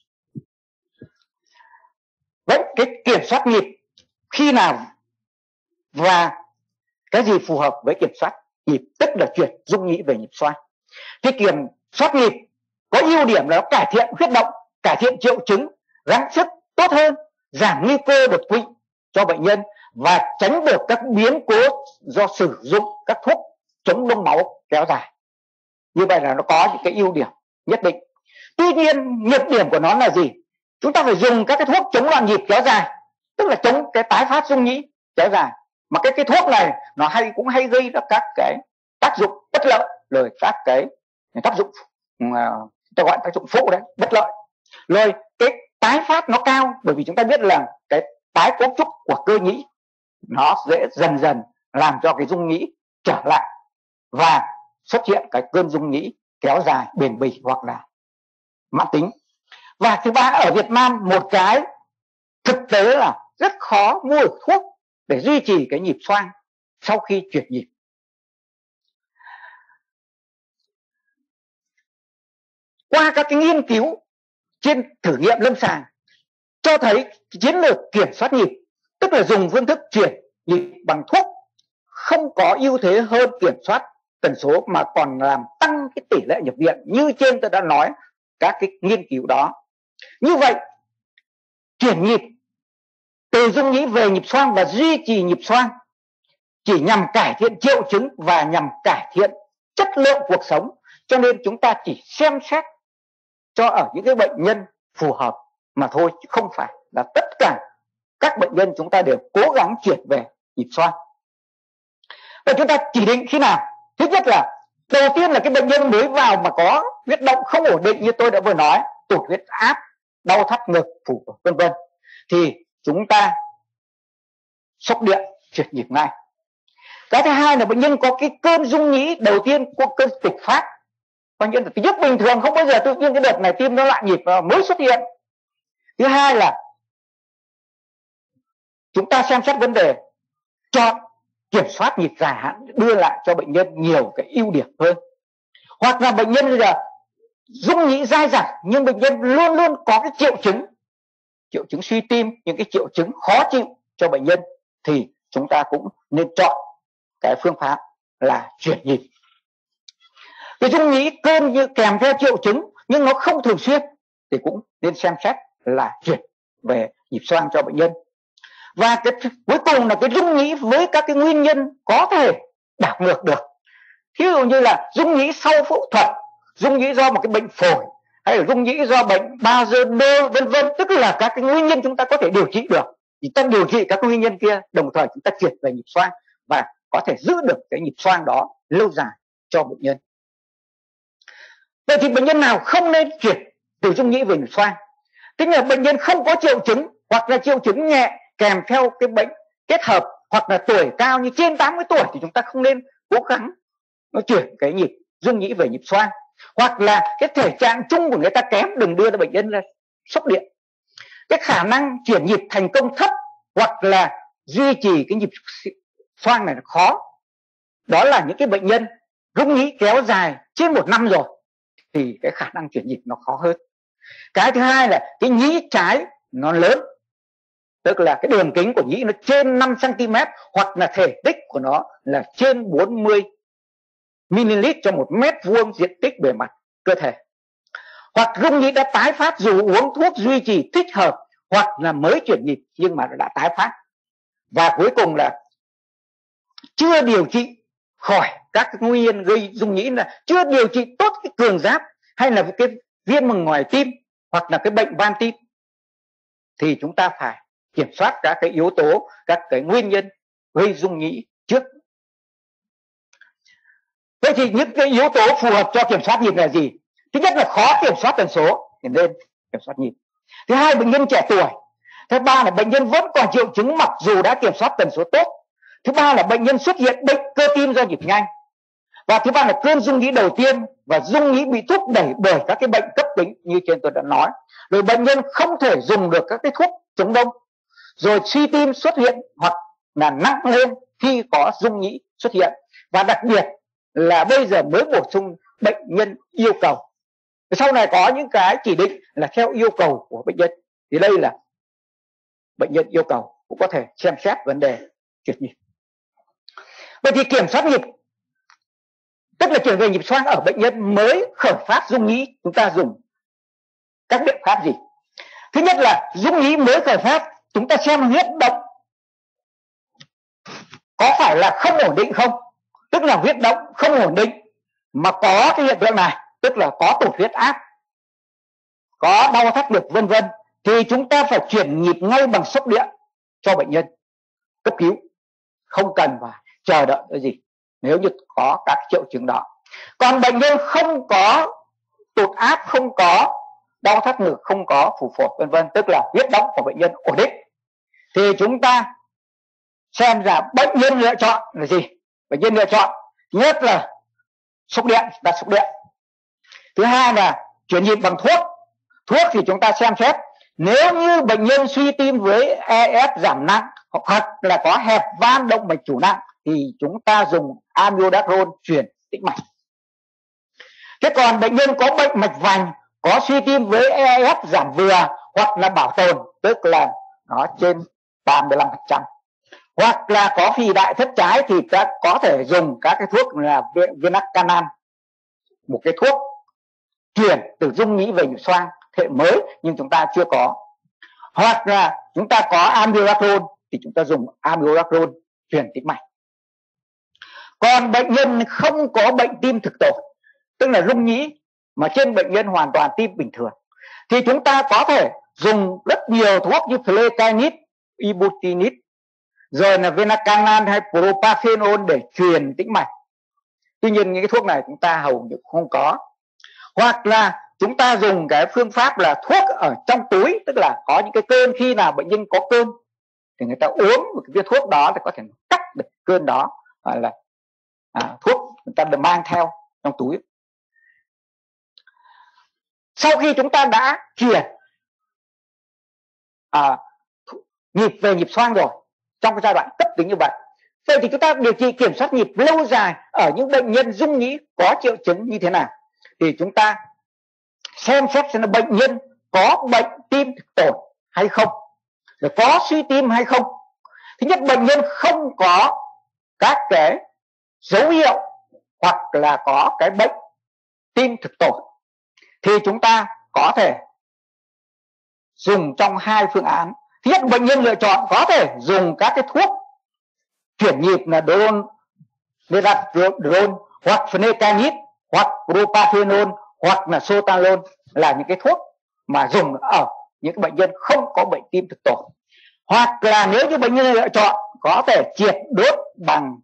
Speaker 1: Vậy cái kiểm soát nhịp khi nào và cái gì phù hợp với kiểm soát nhịp, tức là chuyển rung nhĩ về nhịp xoang? Thì kiểm soát nhịp có ưu điểm là nó cải thiện huyết động, cải thiện triệu chứng, gắng sức tốt hơn, giảm nguy cơ đột quỵ cho bệnh nhân và tránh được các biến cố do sử dụng các thuốc chống đông máu kéo dài. Như vậy là nó có những cái ưu điểm nhất định. Tuy nhiên nhược điểm của nó là gì? chúng ta phải dùng các cái thuốc chống loạn nhịp kéo dài, tức là chống cái tái phát rung nhĩ kéo dài. Mà cái cái thuốc này nó hay cũng hay gây ra các cái tác dụng bất lợi, rồi các cái tác dụng uh, ta gọi tác dụng phụ đấy, bất lợi. Rồi cái tái phát nó cao, bởi vì chúng ta biết là cái tái cấu trúc của cơ nhĩ nó dễ dần dần làm cho cái rung nhĩ trở lại và xuất hiện cái cơn rung nhĩ kéo dài bền bỉ hoặc là mãn tính. Và thứ ba, ở Việt Nam một cái thực tế là rất khó mua được thuốc để duy trì cái nhịp xoang sau khi chuyển nhịp. Qua các cái nghiên cứu trên thử nghiệm lâm sàng cho thấy chiến lược kiểm soát nhịp, tức là dùng phương thức chuyển nhịp bằng thuốc, không có ưu thế hơn kiểm soát tần số mà còn làm tăng cái tỷ lệ nhập viện như trên tôi đã nói các cái nghiên cứu đó. Như vậy, chuyển nhịp từ rung nhĩ về nhịp xoang và duy trì nhịp xoang chỉ nhằm cải thiện triệu chứng và nhằm cải thiện chất lượng cuộc sống, cho nên chúng ta chỉ xem xét cho ở những cái bệnh nhân phù hợp mà thôi, chứ không phải là tất cả các bệnh nhân chúng ta đều cố gắng chuyển về nhịp xoang. Và chúng ta chỉ định khi nào? Thứ nhất là đầu tiên là cái bệnh nhân mới vào mà có huyết động không ổn định như tôi đã vừa nói, tụt huyết áp, đau thắt ngực, phủ vân vân, thì chúng ta sốc điện chuyển nhịp ngay. Cái thứ hai là bệnh nhân có cái cơn rung nhĩ đầu tiên, có cơn kịch phát, coi như là thứ nhất bình thường, không bao giờ tự nhiên cái đợt này tim nó lại nhịp mới xuất hiện. Thứ hai là chúng ta xem xét vấn đề chọn kiểm soát nhịp dài hạn, đưa lại cho bệnh nhân nhiều cái ưu điểm hơn. Hoặc là bệnh nhân bây giờ rung nhĩ dai dẳng nhưng bệnh nhân luôn luôn có cái triệu chứng triệu chứng suy tim, những cái triệu chứng khó chịu cho bệnh nhân, thì chúng ta cũng nên chọn cái phương pháp là chuyển nhịp. Cái rung nhĩ cơn như kèm theo triệu chứng nhưng nó không thường xuyên thì cũng nên xem xét là chuyển về nhịp xoang cho bệnh nhân. Và cái cuối cùng là cái rung nhĩ với các cái nguyên nhân có thể đảo ngược được. Ví dụ như là rung nhĩ sau phẫu thuật, rung nhĩ do một cái bệnh phổi, hay là rung nhĩ do bệnh Bajedo vân vân, tức là các cái nguyên nhân chúng ta có thể điều trị được. Thì ta điều trị các nguyên nhân kia, đồng thời chúng ta chuyển về nhịp xoang và có thể giữ được cái nhịp xoang đó lâu dài cho bệnh nhân. Vậy thì bệnh nhân nào không nên chuyển từ rung nhĩ về nhịp xoang? Tức là bệnh nhân không có triệu chứng hoặc là triệu chứng nhẹ kèm theo cái bệnh kết hợp, hoặc là tuổi cao như trên tám mươi tuổi thì chúng ta không nên cố gắng nó chuyển cái nhịp rung nhĩ về nhịp xoang. Hoặc là cái thể trạng chung của người ta kém, đừng đưa cho bệnh nhân ra sốc điện. Cái khả năng chuyển nhịp thành công thấp hoặc là duy trì cái nhịp xoang này là khó. Đó là những cái bệnh nhân rung nhĩ kéo dài trên một năm rồi thì cái khả năng chuyển nhịp nó khó hơn. Cái thứ hai là cái nhĩ trái nó lớn, tức là cái đường kính của nhĩ nó trên năm xăng ti mét, hoặc là thể tích của nó là trên bốn mươi mi-li-lít cho một mét vuông diện tích bề mặt cơ thể. Hoặc rung nhĩ đã tái phát dù uống thuốc duy trì thích hợp, hoặc là mới chuyển nhịp nhưng mà nó đã tái phát. Và cuối cùng là chưa điều trị khỏi các nguyên nhân gây rung nhĩ, là chưa điều trị tốt cái cường giáp hay là cái viêm màng ngoài tim hoặc là cái bệnh van tim, thì chúng ta phải kiểm soát các cái yếu tố, các cái nguyên nhân gây rung nhĩ trước. Vậy thì những cái yếu tố phù hợp cho kiểm soát nhịp là gì? Thứ nhất là khó kiểm soát tần số thì nên kiểm soát nhịp. Thứ hai, bệnh nhân trẻ tuổi. Thứ ba là bệnh nhân vẫn còn triệu chứng mặc dù đã kiểm soát tần số tốt. Thứ ba là bệnh nhân xuất hiện bệnh cơ tim do nhịp nhanh. Và thứ ba là cơn rung nhĩ đầu tiên và rung nhĩ bị thúc đẩy bởi các cái bệnh cấp tính như trên tôi đã nói. Rồi bệnh nhân không thể dùng được các cái thuốc chống đông. Rồi suy tim xuất hiện hoặc là nặng lên khi có rung nhĩ xuất hiện. Và đặc biệt là bây giờ mới bổ sung bệnh nhân yêu cầu. Sau này có những cái chỉ định là theo yêu cầu của bệnh nhân. Thì đây là bệnh nhân yêu cầu cũng có thể xem xét vấn đề chuyển nhịp. Vậy thì kiểm soát nhịp, tức là chuyển về nhịp xoang ở bệnh nhân mới khởi phát rung nhĩ, chúng ta dùng các biện pháp gì? Thứ nhất là rung nhĩ mới khởi phát, chúng ta xem huyết động có phải là không ổn định không? Tức là huyết động không ổn định mà có cái hiện tượng này, tức là có tụt huyết áp, có đau thắt ngực vân vân, thì chúng ta phải chuyển nhịp ngay bằng sốc điện cho bệnh nhân cấp cứu, không cần phải chờ đợi cái gì nếu như có các triệu chứng đó. Còn bệnh nhân không có tụt áp, không có đau thắt ngực, không có phù phổi vân vân, tức là huyết động của bệnh nhân ổn định, thì chúng ta xem là bệnh nhân lựa chọn là gì. Bệnh nhân lựa chọn nhất là sốc điện, đặt sốc điện. Thứ hai là chuyển nhịp bằng thuốc. Thuốc thì chúng ta xem xét nếu như bệnh nhân suy tim với e ép giảm nặng hoặc là có hẹp van động mạch chủ nặng thì chúng ta dùng amiodarone truyền tĩnh mạch. Thế còn bệnh nhân có bệnh mạch vành, có suy tim với e ép giảm vừa hoặc là bảo tồn, tức là nó trên ba mươi lăm phần trăm, hoặc là có phì đại thất trái thì ta có thể dùng các cái thuốc là Vinacanan, một cái thuốc chuyển từ dung nhĩ về nhịp xoang thế hệ mới nhưng chúng ta chưa có. Hoặc là chúng ta có amiodarone thì chúng ta dùng amiodarone truyền tĩnh mạch. Còn bệnh nhân không có bệnh tim thực tổ, tức là rung nhĩ mà trên bệnh nhân hoàn toàn tim bình thường, thì chúng ta có thể dùng rất nhiều thuốc như flecainide, ibrutinib, rồi là Vinacanan hay propafenol để truyền tĩnh mạch. Tuy nhiên những cái thuốc này chúng ta hầu như không có. Hoặc là chúng ta dùng cái phương pháp là thuốc ở trong túi, tức là có những cái cơn, khi nào bệnh nhân có cơn thì người ta uống một cái viên thuốc đó thì có thể cắt được cơn đó, gọi là à, thuốc người ta được mang theo trong túi. Sau khi chúng ta đã chuyển à, nhịp về nhịp xoang rồi trong cái giai đoạn cấp tính như vậy, vậy thì chúng ta điều trị kiểm soát nhịp lâu dài ở những bệnh nhân rung nhĩ có triệu chứng như thế nào, thì chúng ta xem xét xem là bệnh nhân có bệnh tim thực tổn hay không, rồi có suy tim hay không. Thứ nhất, bệnh nhân không có các cái dấu hiệu hoặc là có cái bệnh tim thực tổn thì chúng ta có thể dùng trong hai phương án. Thứ nhất, bệnh nhân lựa chọn có thể dùng các cái thuốc chuyển nhịp là drone, drone hoặc flecainide hoặc propafenol hoặc là sotalol, là những cái thuốc mà dùng ở những bệnh nhân không có bệnh tim thực tổ. Hoặc là nếu như bệnh nhân lựa chọn có thể triệt đốt bằng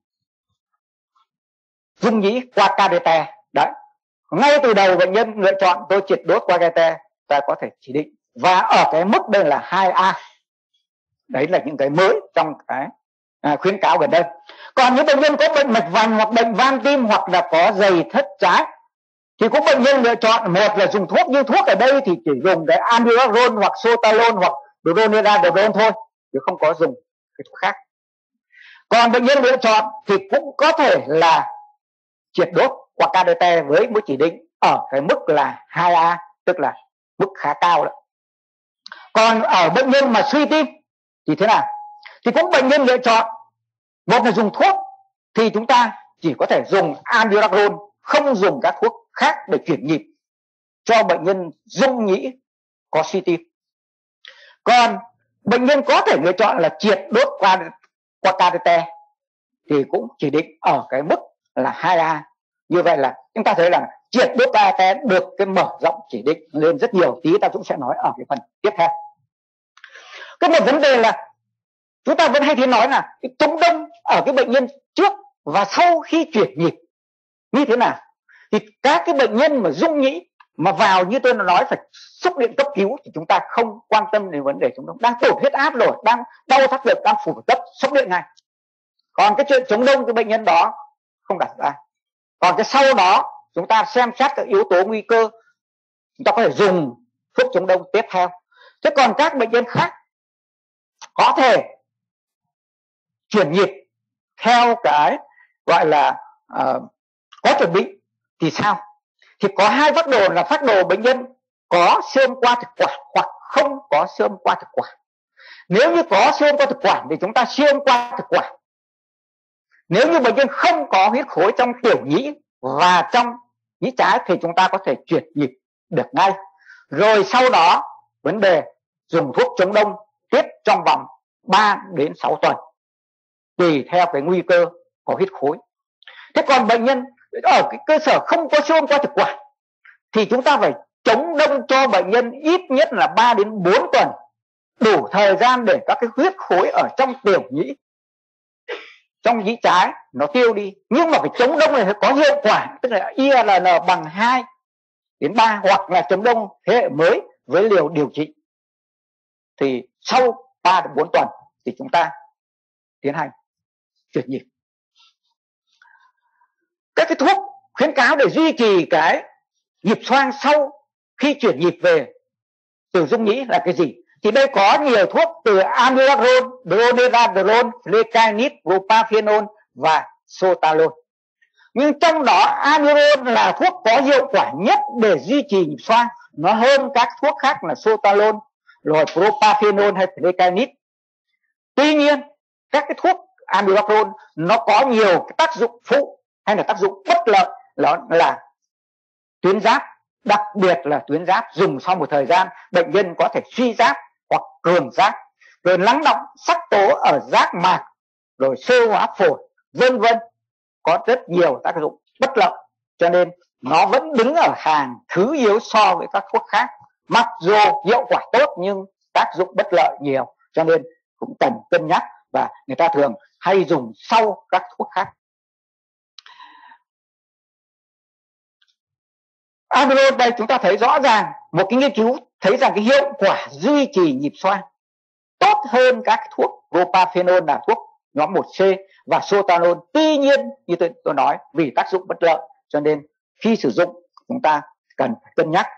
Speaker 1: dung nhĩ qua catheter. Đấy, ngay từ đầu bệnh nhân lựa chọn tôi triệt đốt qua catheter, ta có thể chỉ định, và ở cái mức đây là hai A. Đấy là những cái mới trong cái à, khuyến cáo gần đây. Còn những bệnh nhân có bệnh mạch vành hoặc bệnh van tim hoặc là có dày thất trái thì cũng bệnh nhân lựa chọn một là dùng thuốc, nhưng thuốc ở đây thì chỉ dùng cái amiodarone hoặc sotalol hoặc dronedarone thôi, chứ không có dùng cái thuốc khác. Còn bệnh nhân lựa chọn thì cũng có thể là triệt đốt qua catheter với mũi chỉ định ở cái mức là hai A, tức là mức khá cao đó. Còn ở bệnh nhân mà suy tim thì thế nào? Thì cũng bệnh nhân lựa chọn một là dùng thuốc thì chúng ta chỉ có thể dùng amiodarone, không dùng các thuốc khác để chuyển nhịp cho bệnh nhân rung nhĩ có suy tim. Còn bệnh nhân có thể lựa chọn là triệt đốt qua qua catheter thì cũng chỉ định ở cái mức là hai A. Như vậy là chúng ta thấy là triệt đốt catheter được cái mở rộng chỉ định lên rất nhiều, tí ta cũng sẽ nói ở cái phần tiếp theo. Cái một vấn đề là chúng ta vẫn hay thấy nói là cái chống đông ở cái bệnh nhân trước và sau khi chuyển nhịp như thế nào. Thì các cái bệnh nhân mà rung nhĩ mà vào như tôi đã nói phải xúc điện cấp cứu thì chúng ta không quan tâm đến vấn đề chống đông. Đang tụt huyết áp rồi, đang đau thắt ngực, đang phù cấp, xúc điện ngay. Còn cái chuyện chống đông cái bệnh nhân đó không đặt ra. Còn cái sau đó chúng ta xem xét các yếu tố nguy cơ, chúng ta có thể dùng thuốc chống đông tiếp theo. Thế còn các bệnh nhân khác có thể chuyển nhịp theo cái gọi là uh, có chuẩn bị thì sao? Thì có hai phác đồ là phác đồ bệnh nhân có siêu âm qua thực quản hoặc không có siêu âm qua thực quản. Nếu như có siêu âm qua thực quản thì chúng ta siêu âm qua thực quản. Nếu như bệnh nhân không có huyết khối trong tiểu nhĩ và trong nhĩ trái thì chúng ta có thể chuyển nhịp được ngay. Rồi sau đó vấn đề dùng thuốc chống đông tiếp trong vòng ba đến sáu tuần tùy theo cái nguy cơ có huyết khối. Thế còn bệnh nhân ở cái cơ sở không có siêu âm qua thực quản thì chúng ta phải chống đông cho bệnh nhân ít nhất là ba đến bốn tuần, đủ thời gian để các cái huyết khối ở trong tiểu nhĩ, trong nhĩ trái nó tiêu đi. Nhưng mà phải chống đông này phải có hiệu quả, tức là i rờ en bằng hai đến ba, hoặc là chống đông thế hệ mới với liều điều trị. Thì sau ba đến bốn tuần thì chúng ta tiến hành chuyển nhịp. Các cái thuốc khuyến cáo để duy trì cái nhịp xoang sau khi chuyển nhịp về từ dung nhĩ là cái gì? Thì đây có nhiều thuốc từ amiodarone, dronedarone, lecanemab, propafenol và sotalol. Nhưng trong đó amiodarone là thuốc có hiệu quả nhất để duy trì nhịp xoang, nó hơn các thuốc khác là sotalol, rồi propafenol hay lecanemab. Tuy nhiên các cái thuốc amiodarone nó có nhiều cái tác dụng phụ hay là tác dụng bất lợi, đó là tuyến giáp, đặc biệt là tuyến giáp dùng sau một thời gian bệnh nhân có thể suy giáp hoặc cường giáp, rồi lắng động sắc tố ở giác mạc, rồi xơ hóa phổi, vân vân, có rất nhiều tác dụng bất lợi, cho nên nó vẫn đứng ở hàng thứ yếu so với các thuốc khác. Mặc dù hiệu quả tốt nhưng tác dụng bất lợi nhiều, cho nên cũng cần cân nhắc và người ta thường hay dùng sau các thuốc khác. Amiodarone đây chúng ta thấy rõ ràng một cái nghiên cứu thấy rằng cái hiệu quả duy trì nhịp xoang tốt hơn các thuốc propafenol là thuốc nhóm một C và sotalol. Tuy nhiên như tôi, tôi nói vì tác dụng bất lợi cho nên khi sử dụng chúng ta cần cân nhắc.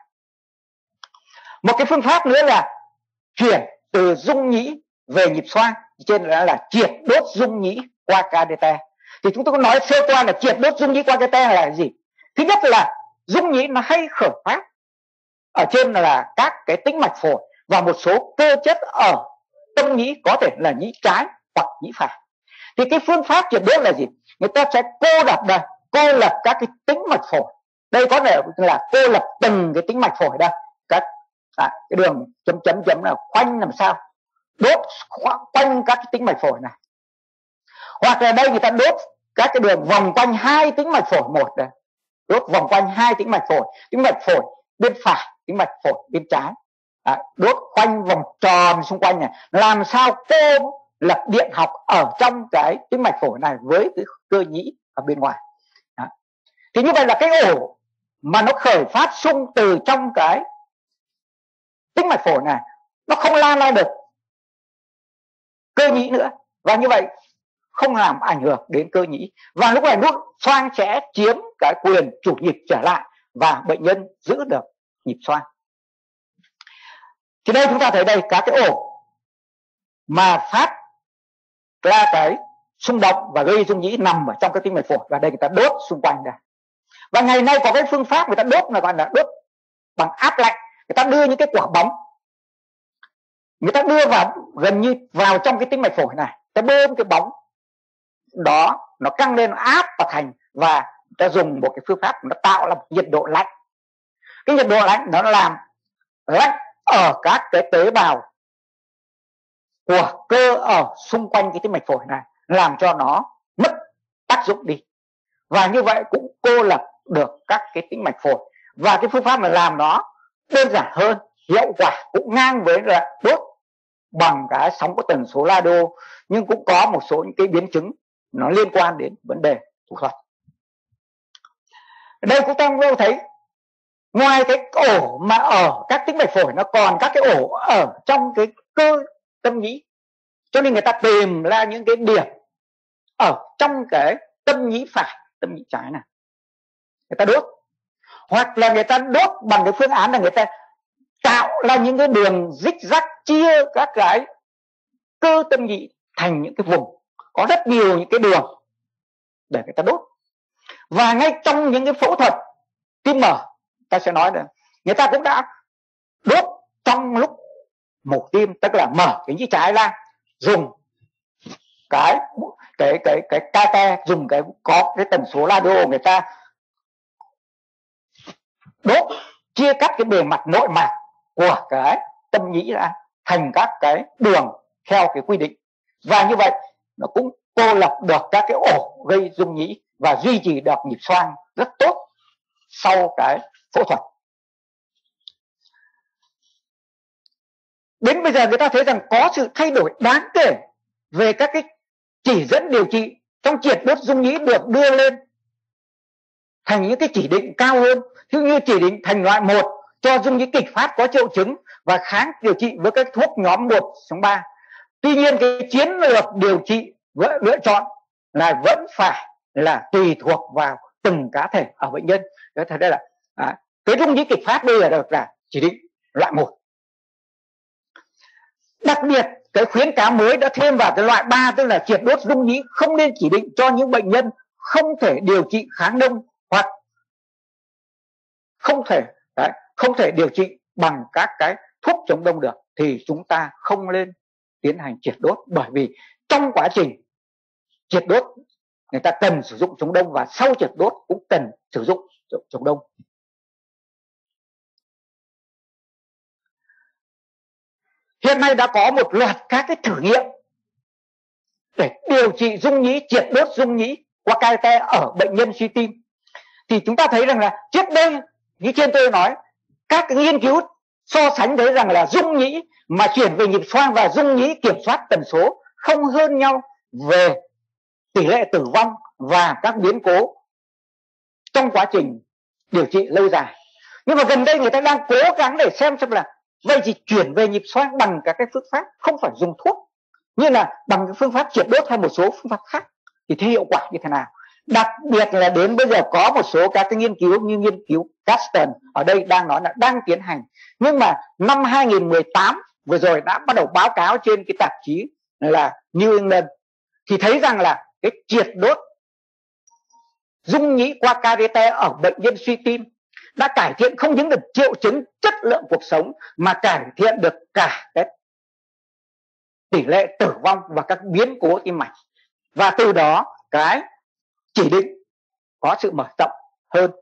Speaker 1: Một cái phương pháp nữa là chuyển từ dung nhĩ về nhịp xoang, trên đó là triệt đốt dung nhĩ qua catheter. Thì chúng tôi có nói sơ qua là triệt đốt dung nhĩ qua catheter là gì? Thứ nhất là dung nhĩ nó hay khởi phát ở trên là các cái tĩnh mạch phổi và một số cơ chất ở tâm nhĩ, có thể là nhĩ trái hoặc nhĩ phải. Thì cái phương pháp triệt đốt là gì? Người ta sẽ cô lập đây, cô lập các cái tĩnh mạch phổi. Đây có thể là cô lập từng cái tĩnh mạch phổi đây, các à, cái đường chấm chấm chấm là khoanh làm sao đốt quanh các cái tĩnh mạch phổi này, hoặc là đây người ta đốt các cái đường vòng quanh hai tĩnh mạch phổi một đây, đốt vòng quanh hai tĩnh mạch phổi, tĩnh mạch phổi bên phải, tĩnh mạch phổi bên trái, à, đốt quanh vòng tròn xung quanh này, làm sao cô lập điện học ở trong cái tĩnh mạch phổi này với cái cơ nhĩ ở bên ngoài. Đó. Thì như vậy là cái ổ mà nó khởi phát xung từ trong cái tĩnh mạch phổi này nó không lan ra được cơ nhĩ nữa, và như vậy không làm ảnh hưởng đến cơ nhĩ, và lúc này nút xoang sẽ chiếm cái quyền chủ nhịp trở lại và bệnh nhân giữ được nhịp xoang. Thì đây chúng ta thấy đây các cái ổ mà phát ra cái xung động và gây dung nhĩ nằm ở trong cái tĩnh mạch phổi, và đây người ta đốt xung quanh đây. Và ngày nay có cái phương pháp người ta đốt là gọi là đốt bằng áp lạnh. Người ta đưa những cái quả bóng, người ta đưa vào gần như vào trong cái tĩnh mạch phổi này, ta bơm cái bóng đó nó căng lên, áp và thành, và ta dùng một cái phương pháp nó tạo ra một nhiệt độ lạnh. Cái nhiệt độ lạnh nó làm lạnh ở các cái tế bào của cơ ở xung quanh cái tĩnh mạch phổi này, làm cho nó mất tác dụng đi, và như vậy cũng cô lập được các cái tĩnh mạch phổi. Và cái phương pháp này làm nó đơn giản hơn, hiệu quả cũng ngang với là đốt bằng cái sóng có tần số radio, nhưng cũng có một số những cái biến chứng nó liên quan đến vấn đề thủ thuật. Ở đây chúng ta cũng thấy ngoài cái ổ mà ở các tĩnh mạch phổi, nó còn các cái ổ ở trong cái cơ tâm nhĩ, cho nên người ta tìm ra những cái điểm ở trong cái tâm nhĩ phải, tâm nhĩ trái này, người ta đốt, hoặc là người ta đốt bằng cái phương án là người ta tạo ra những cái đường rích rắc chia các cái cơ tâm nhĩ thành những cái vùng có rất nhiều những cái đường để người ta đốt. Và ngay trong những cái phẫu thuật tim mở, ta sẽ nói là người ta cũng đã đốt trong lúc mổ tim, tức là mở cái nhĩ trái ra, dùng cái cái cái cái catheter, dùng cái có cái tần số radio, người ta đốt chia cắt cái bề mặt nội mạc của cái tâm nhĩ ra thành các cái đường theo cái quy định, và như vậy nó cũng cô lập được các cái ổ gây rung nhĩ và duy trì được nhịp xoang rất tốt sau cái phẫu thuật. đến bây giờ người ta thấy rằng có sự thay đổi đáng kể về các cái chỉ dẫn điều trị trong triệt đốt dung nhĩ được đưa lên thành những cái chỉ định cao hơn, thứ như chỉ định thành loại một cho dung nhĩ kịch phát có triệu chứng và kháng điều trị với các thuốc nhóm một trong ba. Tuy nhiên cái chiến lược điều trị lựa chọn là vẫn phải là tùy thuộc vào từng cá thể ở bệnh nhân. Thế thật đây là à, cái dung nhĩ kịch phát bây giờ được là chỉ định loại một. Đặc biệt cái khuyến cáo mới đã thêm vào cái loại ba, tức là triệt đốt dung nhĩ không nên chỉ định cho những bệnh nhân không thể điều trị kháng đông hoặc không thể đấy, không thể điều trị bằng các cái thuốc chống đông được, thì chúng ta không nên tiến hành triệt đốt, bởi vì trong quá trình triệt đốt người ta cần sử dụng chống đông và sau triệt đốt cũng cần sử dụng chống đông. Hiện nay đã có một loạt các cái thử nghiệm để điều trị dung nhĩ, triệt đốt dung nhĩ qua ca tê ở bệnh nhân suy tim. Thì chúng ta thấy rằng là trước đây như trên tôi nói, các cái nghiên cứu so sánh thấy rằng là dung nhĩ mà chuyển về nhịp xoang và dung nhĩ kiểm soát tần số không hơn nhau về tỷ lệ tử vong và các biến cố trong quá trình điều trị lâu dài. Nhưng mà gần đây người ta đang cố gắng để xem xem là vậy thì chuyển về nhịp xoang bằng các cái phương pháp không phải dùng thuốc, như là bằng cái phương pháp triệt đốt hay một số phương pháp khác thì thấy hiệu quả như thế nào. Đặc biệt là đến bây giờ có một số các cái nghiên cứu như nghiên cứu Caston ở đây đang nói là đang tiến hành, nhưng mà năm hai nghìn mười tám vừa rồi đã bắt đầu báo cáo trên cái tạp chí là New England thì thấy rằng là cái triệt đốt dung nhĩ qua ca tê ở bệnh nhân suy tim đã cải thiện không những được triệu chứng, chất lượng cuộc sống mà cải thiện được cả cái tỷ lệ tử vong và các biến cố tim mạch, và từ đó cái chỉ định có sự mở rộng hơn.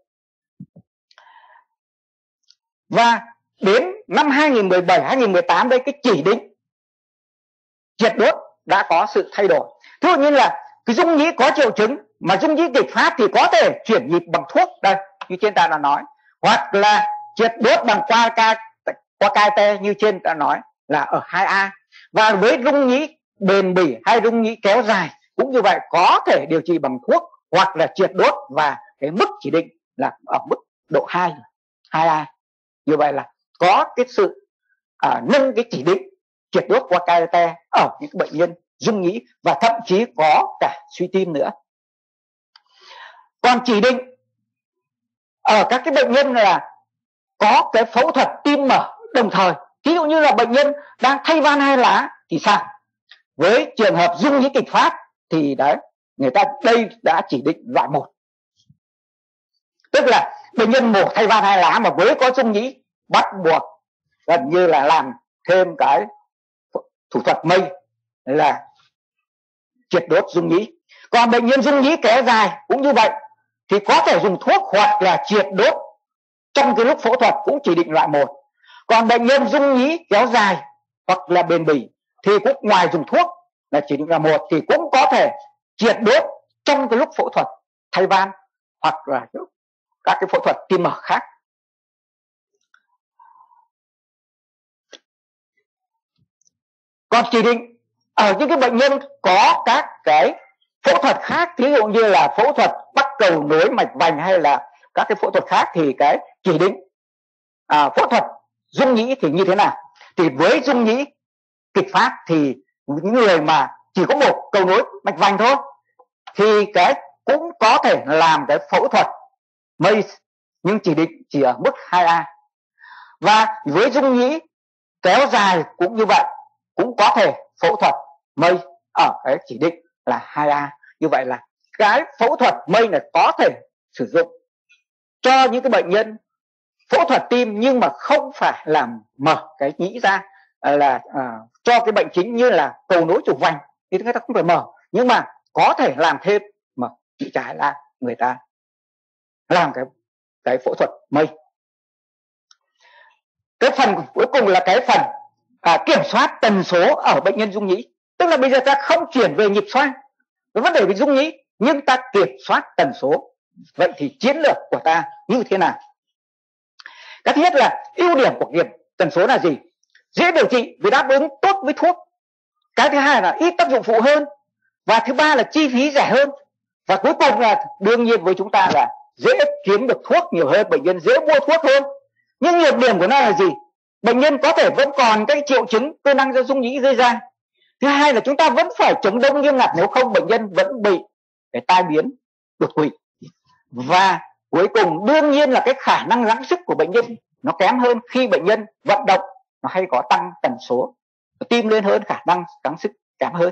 Speaker 1: Và đến năm hai nghìn mười bảy hai nghìn mười tám đây, cái chỉ định triệt đốt đã có sự thay đổi. Thí dụ như là cái dung nhĩ có triệu chứng mà dung nhĩ kịch phát thì có thể chuyển nhịp bằng thuốc đây như trên ta đã nói, hoặc là triệt đốt bằng qua ca qua ca tê như trên ta nói là ở hai A. Và với dung nhĩ bền bỉ hay dung nhĩ kéo dài cũng như vậy, có thể điều trị bằng thuốc hoặc là triệt đốt, và cái mức chỉ định là ở mức độ hai A. Như vậy là có cái sự à, nâng cái chỉ định triệt đốt qua ca tê ở những bệnh nhân dung nhĩ và thậm chí có cả suy tim nữa. Còn chỉ định ở các cái bệnh nhân là có cái phẫu thuật tim mở đồng thời, ví dụ như là bệnh nhân đang thay van hai lá thì sao? Với trường hợp dung nhĩ kịch phát thì đấy, người ta đây đã chỉ định loại một, tức là bệnh nhân mổ thay van hai lá mà với có dung nhĩ bắt buộc gần như là làm thêm cái thủ thuật mây là triệt đốt dung nhĩ. Còn bệnh nhân dung nhĩ kéo dài cũng như vậy thì có thể dùng thuốc hoặc là triệt đốt trong cái lúc phẫu thuật, cũng chỉ định loại một. Còn bệnh nhân dung nhĩ kéo dài hoặc là bền bỉ thì cũng ngoài dùng thuốc là chỉ định là một thì cũng có thể triệt đốt trong cái lúc phẫu thuật thay van hoặc là các cái phẫu thuật tim mở khác. Còn chỉ định ở những cái bệnh nhân có các cái phẫu thuật khác, ví dụ như là phẫu thuật bắt cầu nối mạch vành hay là các cái phẫu thuật khác, thì cái chỉ định à, phẫu thuật dung nhĩ thì như thế nào? Thì với dung nhĩ kịch phát thì những người mà chỉ có một cầu nối mạch vành thôi thì cái cũng có thể làm cái phẫu thuật mây, nhưng chỉ định chỉ ở mức hai A. Và với dung nhĩ kéo dài cũng như vậy, cũng có thể phẫu thuật mây ở cái chỉ định là hai A. Như vậy là cái phẫu thuật mây này có thể sử dụng cho những cái bệnh nhân phẫu thuật tim nhưng mà không phải làm mở cái nhĩ ra, là à, cho cái bệnh chính như là cầu nối trục vành thì người ta không phải mở, nhưng mà có thể làm thêm mở nhĩ trái là người ta làm cái cái phẫu thuật mây. Cái phần cuối cùng là cái phần à, kiểm soát tần số ở bệnh nhân dung nhĩ, tức là bây giờ ta không chuyển về nhịp xoang cái vấn đề về dung nhĩ, nhưng ta kiểm soát tần số. Vậy thì chiến lược của ta như thế nào? Cái thứ nhất là ưu điểm của kiểm tần số là gì? dễ điều trị vì đáp ứng tốt với thuốc. Cái thứ hai là ít tác dụng phụ hơn, và thứ ba là chi phí rẻ hơn, và cuối cùng là đương nhiên với chúng ta là dễ kiếm được thuốc nhiều hơn, bệnh nhân dễ mua thuốc hơn. Nhưng nhược điểm của nó là gì? Bệnh nhân có thể vẫn còn các triệu chứng cơ năng do rung nhĩ gây ra. Thứ hai là chúng ta vẫn phải chống đông nghiêm ngặt, nếu không bệnh nhân vẫn bị cái tai biến đột quỵ. Và cuối cùng đương nhiên là cái khả năng gắng sức của bệnh nhân nó kém hơn khi bệnh nhân vận động, nó hay có tăng tần số tim lên hơn, khả năng gắng sức kém hơn.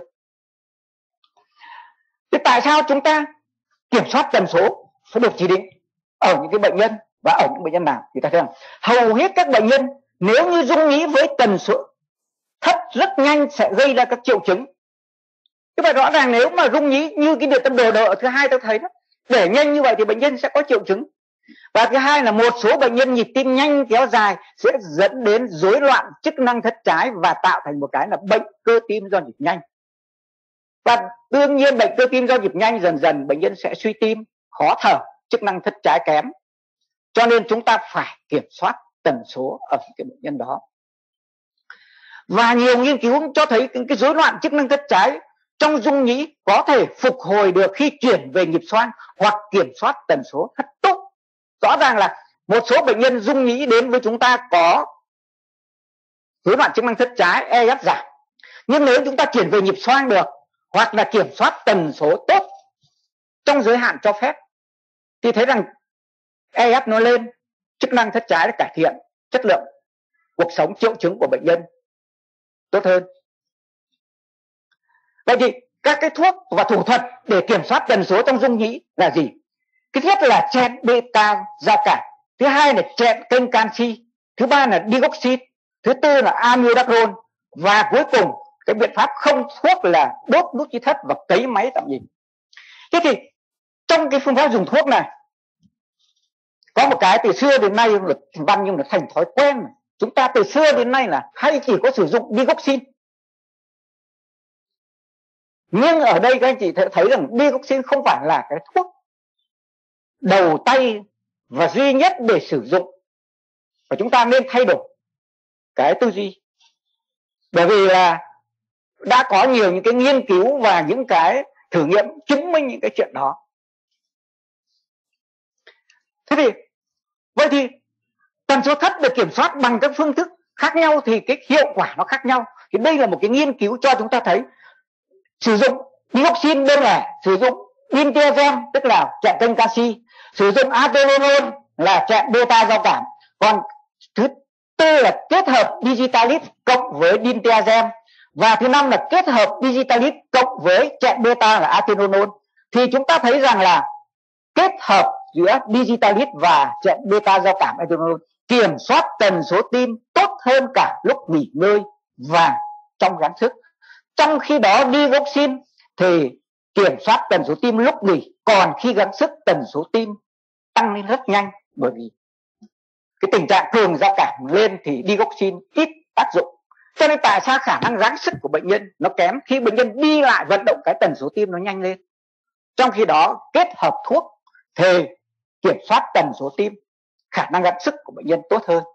Speaker 1: Thế tại sao chúng ta kiểm soát tần số sẽ được chỉ định ở những cái bệnh nhân và ở những bệnh nhân nào? Thì ta thấy rằng hầu hết các bệnh nhân nếu như rung nhĩ với tần số thấp rất nhanh sẽ gây ra các triệu chứng. Thế vậy rõ ràng nếu mà rung nhĩ như cái điện tâm đồ đỡ thứ hai ta thấy đó, để nhanh như vậy thì bệnh nhân sẽ có triệu chứng. Và thứ hai là một số bệnh nhân nhịp tim nhanh kéo dài sẽ dẫn đến rối loạn chức năng thất trái và tạo thành một cái là bệnh cơ tim do nhịp nhanh. Và đương nhiên bệnh cơ tim do nhịp nhanh dần dần bệnh nhân sẽ suy tim, khó thở, chức năng thất trái kém. Cho nên chúng ta phải kiểm soát tần số ở cái bệnh nhân đó. Và nhiều nghiên cứu cho thấy cái rối loạn chức năng thất trái trong rung nhĩ có thể phục hồi được khi chuyển về nhịp xoang hoặc kiểm soát tần số rất tốt. Rõ ràng là một số bệnh nhân rung nhĩ đến với chúng ta có rối loạn chức năng thất trái, e ép giảm. Nhưng nếu chúng ta chuyển về nhịp xoang được hoặc là kiểm soát tần số tốt trong giới hạn cho phép thì thấy rằng e ép nó lên, chức năng thất trái cải thiện, chất lượng cuộc sống, triệu chứng của bệnh nhân tốt hơn. Vậy thì các cái thuốc và thủ thuật để kiểm soát tần số trong rung nhĩ là gì? Cái thứ nhất là chẹn beta gia cảm, thứ hai là chẹn kênh canxi, thứ ba là digoxin, thứ tư là amiodarone, và cuối cùng cái biện pháp không thuốc là đốt nút chi thất và cấy máy tạm nhìn. Thế thì trong cái phương pháp dùng thuốc này có một cái từ xưa đến nay luật văn nhưng là thành thói quen. Chúng ta từ xưa đến nay là hay chỉ có sử dụng digoxin. Nhưng ở đây các anh chị thấy rằng digoxin không phải là cái thuốc đầu tay và duy nhất để sử dụng, và chúng ta nên thay đổi cái tư duy. Bởi vì là đã có nhiều những cái nghiên cứu và những cái thử nghiệm chứng minh những cái chuyện đó. Thế thì vậy thì tần số thấp được kiểm soát bằng các phương thức khác nhau thì cái hiệu quả nó khác nhau. Thì đây là một cái nghiên cứu cho chúng ta thấy sử dụng dioxin đơn lẻ, sử dụng dintezem tức là chẹn kênh canxi, sử dụng atenolol là chẹn beta giao cảm, còn thứ tư là kết hợp digitalis cộng với dintezem, và thứ năm là kết hợp digitalis cộng với chẹn beta là atenolol. Thì chúng ta thấy rằng là kết hợp giữa digitalis và chẹn beta giao cảm atenolol kiểm soát tần số tim tốt hơn cả lúc nghỉ ngơi và trong gắng sức. Trong khi đó digoxin thì kiểm soát tần số tim lúc nghỉ, còn khi gắng sức tần số tim tăng lên rất nhanh, bởi vì cái tình trạng cường giao cảm lên thì digoxin ít tác dụng. Cho nên tại sao khả năng gắng sức của bệnh nhân nó kém khi bệnh nhân đi lại vận động cái tần số tim nó nhanh lên. Trong khi đó kết hợp thuốc thì kiểm soát tần số tim, khả năng gắng sức của bệnh nhân tốt hơn.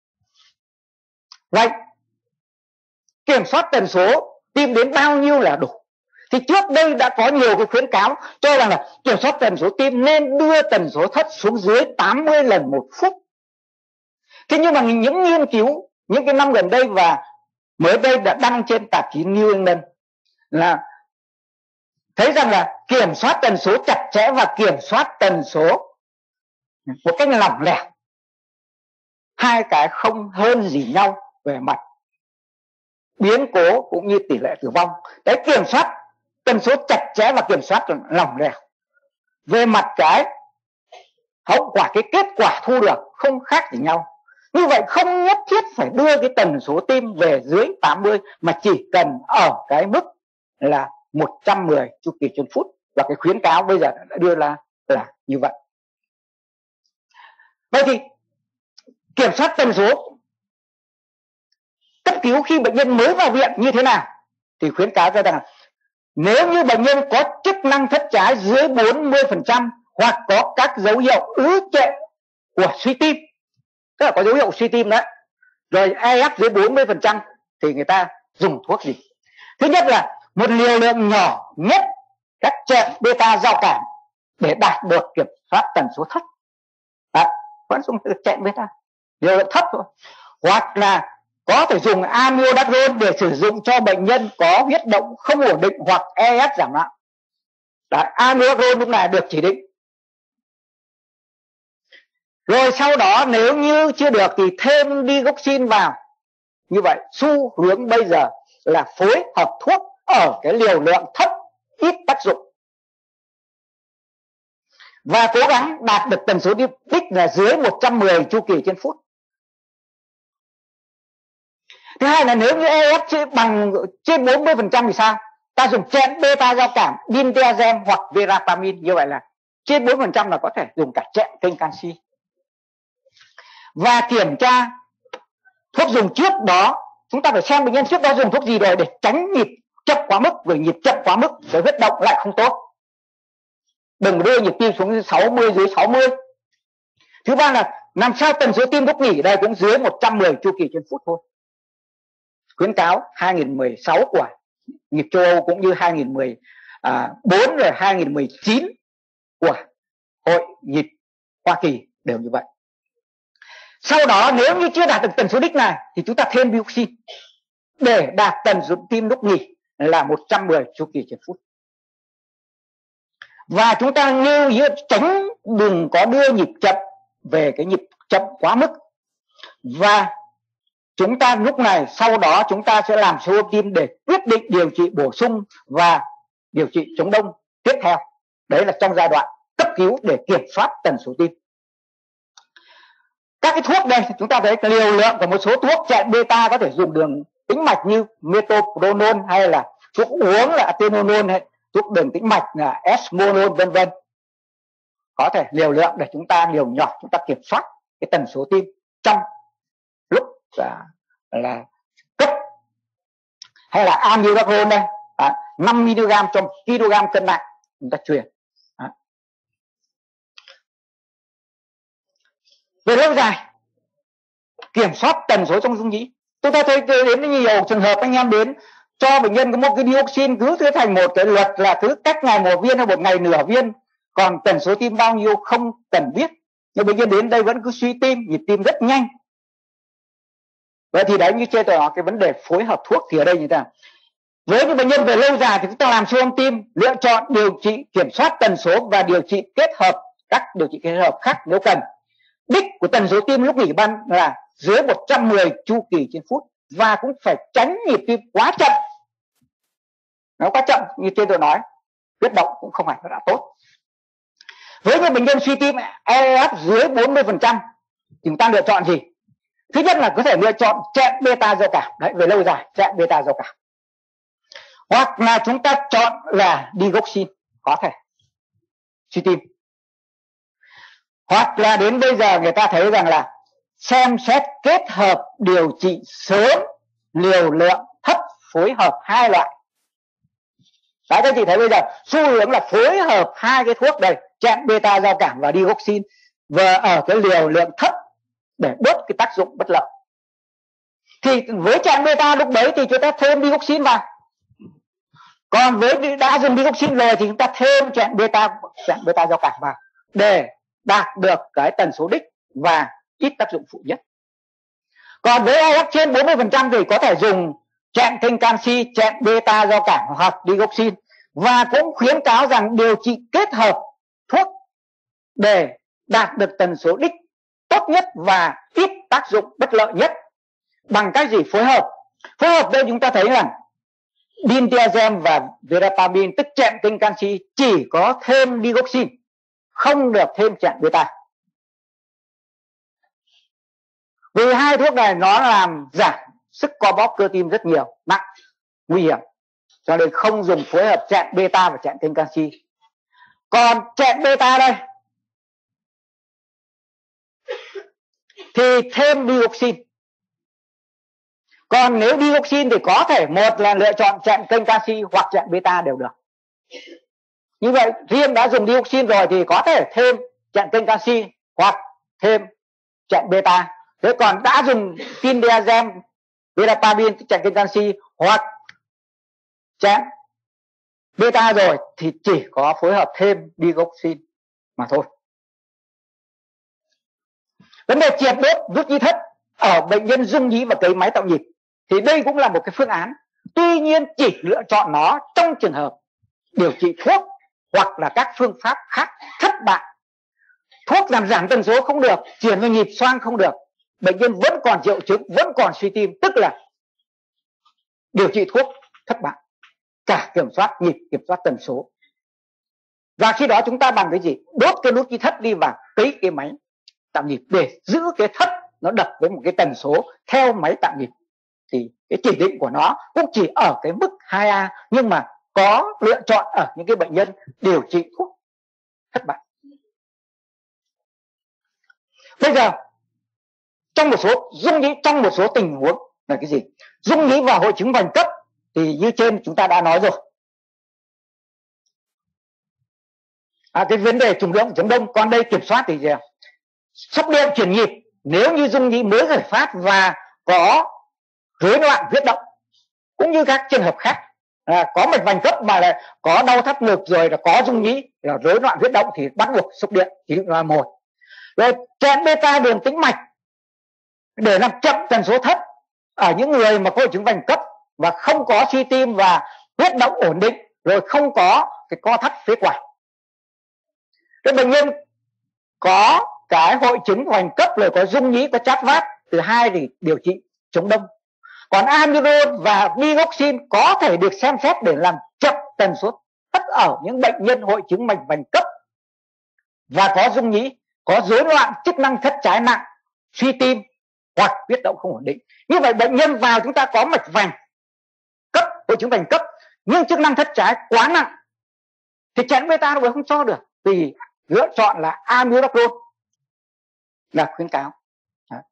Speaker 1: Vậy kiểm soát tần số tim đến bao nhiêu là đủ? Thì trước đây đã có nhiều cái khuyến cáo cho rằng là kiểm soát tần số tim nên đưa tần số thất xuống dưới tám mươi lần một phút. Thế nhưng mà những nghiên cứu những cái năm gần đây và mới đây đã đăng trên tạp chí New England là thấy rằng là kiểm soát tần số chặt chẽ và kiểm soát tần số một cách lỏng lẻo, hai cái không hơn gì nhau về mặt biến cố cũng như tỷ lệ tử vong. Đấy, kiểm soát tần số chặt chẽ và kiểm soát lỏng lẻo về mặt cái hậu quả, cái kết quả thu được không khác gì nhau. Như vậy không nhất thiết phải đưa cái tần số tim về dưới tám mươi, mà chỉ cần ở cái mức là một trăm mười chu kỳ trên phút, và cái khuyến cáo bây giờ đã đưa ra là như vậy. Vậy thì kiểm soát tần số cấp cứu khi bệnh nhân mới vào viện như thế nào? Thì khuyến cáo cho rằng nếu như bệnh nhân có chức năng thất trái dưới bốn mươi phần trăm hoặc có các dấu hiệu ứ trệ của suy tim, tức là có dấu hiệu suy tim đấy, Rồi a ép dưới bốn mươi phần trăm thì người ta dùng thuốc gì? Thứ nhất là một liều lượng nhỏ nhất các chẹn beta giao cảm để đạt được kiểm soát tần số thấp. Đấy, vẫn dùng chẹn beta liều lượng thấp thôi. Hoặc là có thể dùng amiodarone để sử dụng cho bệnh nhân có huyết động không ổn định hoặc e ép giảm nặng. Đấy, amiodarone lúc này được chỉ định. Rồi sau đó nếu như chưa được thì thêm digoxin vào. Như vậy xu hướng bây giờ là phối hợp thuốc ở cái liều lượng thấp, ít tác dụng, và cố gắng đạt được tần số đích là dưới một trăm mười chu kỳ trên phút. Thứ hai là nếu như e ép bằng trên bốn mươi phần trăm thì sao? Ta dùng chẹn beta giao cảm, diltiazem hoặc verapamil. Như vậy là trên bốn mươi phần trăm là có thể dùng cả chẹn kênh canxi. Và kiểm tra thuốc dùng trước đó, chúng ta phải xem bệnh nhân trước đó dùng thuốc gì rồi để tránh nhịp chậm quá mức. Vì nhịp chậm quá mức rồi huyết động lại không tốt. Đừng đưa nhịp tim xuống sáu mươi, dưới sáu mươi. Thứ ba là làm sao tần số tim lúc nghỉ đây cũng dưới một trăm mười chu kỳ trên phút thôi. Khuyến cáo hai nghìn mười sáu của nhịp châu Âu cũng như hai nghìn mười bốn rồi hai nghìn mười chín của Hội nhịp Hoa Kỳ đều như vậy. Sau đó nếu như chưa đạt được tần số đích này thì chúng ta thêm dioxin để đạt tần số tim lúc nghỉ là một trăm mười chu kỳ trên phút. Và chúng ta lưu ý tránh đừng có đưa nhịp chậm về cái nhịp chậm quá mức. Và chúng ta lúc này sau đó chúng ta sẽ làm siêu âm tim để quyết định điều trị bổ sung và điều trị chống đông tiếp theo. Đấy là trong giai đoạn cấp cứu để kiểm soát tần số tim. Các cái thuốc đây chúng ta thấy liều lượng của một số thuốc chẹn beta có thể dùng đường tĩnh mạch như metoprolol, hay là thuốc uống là atenolol, hay thuốc đường tĩnh mạch là esmolol vân vân. Có thể liều lượng để chúng ta liều nhỏ chúng ta kiểm soát cái tần số tim trong lúc là, là cấp. Hay là amiodarone đây, à, năm mi-li-gam trong kg cân nặng chúng ta truyền. À. Về lâu dài kiểm soát tần số trong dung nhĩ, chúng ta thấy đến nhiều trường hợp anh em đến cho bệnh nhân có một cái dioxin cứ thế thành một cái luật là cứ cách ngày một viên hay một ngày nửa viên, còn tần số tim bao nhiêu không cần biết. Nhưng bệnh nhân đến đây vẫn cứ suy tim, nhịp tim rất nhanh. Vậy thì đấy như trên tôi nói cái vấn đề phối hợp thuốc thì ở đây như thế nào? Với những bệnh nhân về lâu dài thì chúng ta làm siêu âm tim, lựa chọn điều trị kiểm soát tần số và điều trị kết hợp các điều trị kết hợp khác nếu cần. Đích của tần số tim lúc nghỉ ban là dưới một trăm mười chu kỳ trên phút, và cũng phải tránh nhịp tim quá chậm. Nó quá chậm như trên tôi nói, huyết động cũng không phải nó đã tốt. Với những bệnh nhân suy tim e ép dưới bốn mươi phần trăm thì chúng ta lựa chọn gì? Thứ nhất là có thể lựa chọn chẹn beta giao cảm, đấy, về lâu dài chẹn beta giao cảm. Hoặc là chúng ta chọn là digoxin, có thể suy tim. Hoặc là đến bây giờ người ta thấy rằng là xem xét kết hợp điều trị sớm liều lượng thấp phối hợp hai loại. Đấy, các chị thấy bây giờ xu hướng là phối hợp hai cái thuốc đây, chẹn beta giao cảm và digoxin, và ở cái liều lượng thấp để bớt cái tác dụng bất lợi. Thì với chẹn beta lúc đấy thì chúng ta thêm digoxin vào. Còn với đã dùng digoxin rồi thì chúng ta thêm chẹn beta chẹn beta giao cảm vào để đạt được cái tần số đích và ít tác dụng phụ nhất. Còn với e ép trên bốn mươi phần trăm thì có thể dùng chẹn kênh canxi, chẹn beta giao cảm hoặc digoxin, và cũng khuyến cáo rằng điều trị kết hợp thuốc để đạt được tần số đích tốt nhất và ít tác dụng bất lợi nhất. Bằng cách gì? Phối hợp. Phối hợp đây chúng ta thấy là diltiazem và verapamil, tức chẹn kênh canxi, chỉ có thêm digoxin, không được thêm chẹn beta. Vì hai thuốc này nó làm giảm sức co bóp cơ tim rất nhiều, nặng, nguy hiểm, cho nên không dùng phối hợp chẹn beta và chẹn kênh canxi. Còn chẹn beta đây thì thêm dioxin. Còn nếu dioxin thì có thể một là lựa chọn chẹn kênh canxi hoặc chẹn beta đều được. Như vậy riêng đã dùng dioxin rồi thì có thể thêm chẹn kênh canxi hoặc thêm chẹn beta Thế còn đã dùng tindiazem, verapamil chặn kênh canxi hoặc chặn beta rồi thì chỉ có phối hợp thêm digoxin mà thôi. Vấn đề triệt đốt rút nhĩ thất ở bệnh nhân rung nhĩ và cấy máy tạo nhịp thì đây cũng là một cái phương án, tuy nhiên chỉ lựa chọn nó trong trường hợp điều trị thuốc hoặc là các phương pháp khác thất bại. Thuốc làm giảm tần số không được, chuyển vào nhịp xoang không được, bệnh nhân vẫn còn triệu chứng, vẫn còn suy tim, tức là điều trị thuốc thất bại, cả kiểm soát nhịp, kiểm soát tần số. Và khi đó chúng ta bằng cái gì? Đốt cái nút nhĩ thất đi và cấy cái máy tạo nhịp để giữ cái thất nó đập với một cái tần số theo máy tạo nhịp. Thì cái chỉ định của nó cũng chỉ ở cái mức hai A, nhưng mà có lựa chọn ở những cái bệnh nhân điều trị thuốc thất bại. Bây giờ trong một số rung nhĩ, trong một số tình huống là cái gì? Rung nhĩ và hội chứng vành cấp thì như trên chúng ta đã nói rồi. À, cái vấn đề trùng động chấm đông, còn đây kiểm soát thì gì? Sốc điện chuyển nhịp nếu như rung nhĩ mới khởi phát và có rối loạn huyết động, cũng như các trường hợp khác, à, có mạch vành cấp mà lại có đau thắt ngực rồi là có rung nhĩ là rối loạn huyết động thì bắt buộc sốc điện, chỉ là một. Rồi chặn beta đường tĩnh mạch để làm chậm tần số thất ở những người mà có hội chứng vành cấp và không có suy tim và huyết động ổn định, rồi không có cái co thắt phế quản. Cái bệnh nhân có cái hội chứng vành cấp rồi có rung nhĩ, có chát vát, từ hai thì điều trị chống đông. Còn amiodarone và digoxin có thể được xem xét để làm chậm tần số thất ở những bệnh nhân hội chứng mạch vành cấp và có rung nhĩ, có rối loạn chức năng thất trái nặng, suy tim hoặc huyết động không ổn định. Như vậy bệnh nhân vào chúng ta có mạch vành cấp, hội chứng vành cấp, nhưng chức năng thất trái quá nặng thì chặn beta nó không cho được, vì lựa chọn là amiodarone là khuyến cáo. Đấy.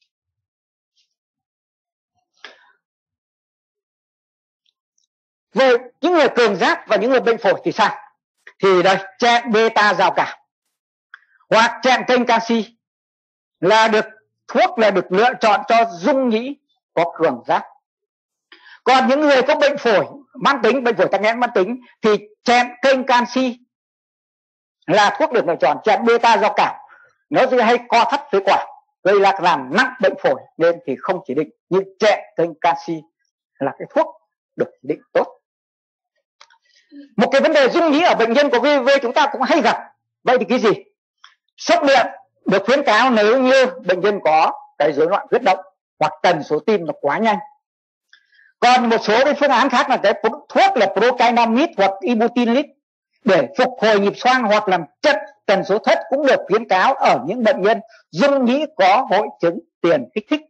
Speaker 1: Về những người cường giáp và những người bệnh phổi thì sao? Thì đây, chặn beta rào cản hoặc chặn kênh canxi là được thuốc là được lựa chọn cho rung nhĩ có cường giáp. Còn những người có bệnh phổi mãn tính, bệnh phổi tắc nghẽn mãn tính thì chặn kênh canxi là thuốc được lựa chọn. Chặn beta rào cản nó hay co thắt phế quản, gây là làm nặng bệnh phổi nên thì không chỉ định, nhưng chặn kênh canxi là cái thuốc được chỉ định tốt. Một cái vấn đề rung nhĩ ở bệnh nhân có vê vê vê chúng ta cũng hay gặp. Vậy thì cái gì? Sốc điện được khuyến cáo nếu như bệnh nhân có cái rối loạn huyết động hoặc tần số tim nó quá nhanh. Còn một số cái phương án khác là cái thuốc là procainamide hoặc ibutylit để phục hồi nhịp xoang hoặc làm chậm tần số thất cũng được khuyến cáo ở những bệnh nhân rung nhĩ có hội chứng tiền kích thích,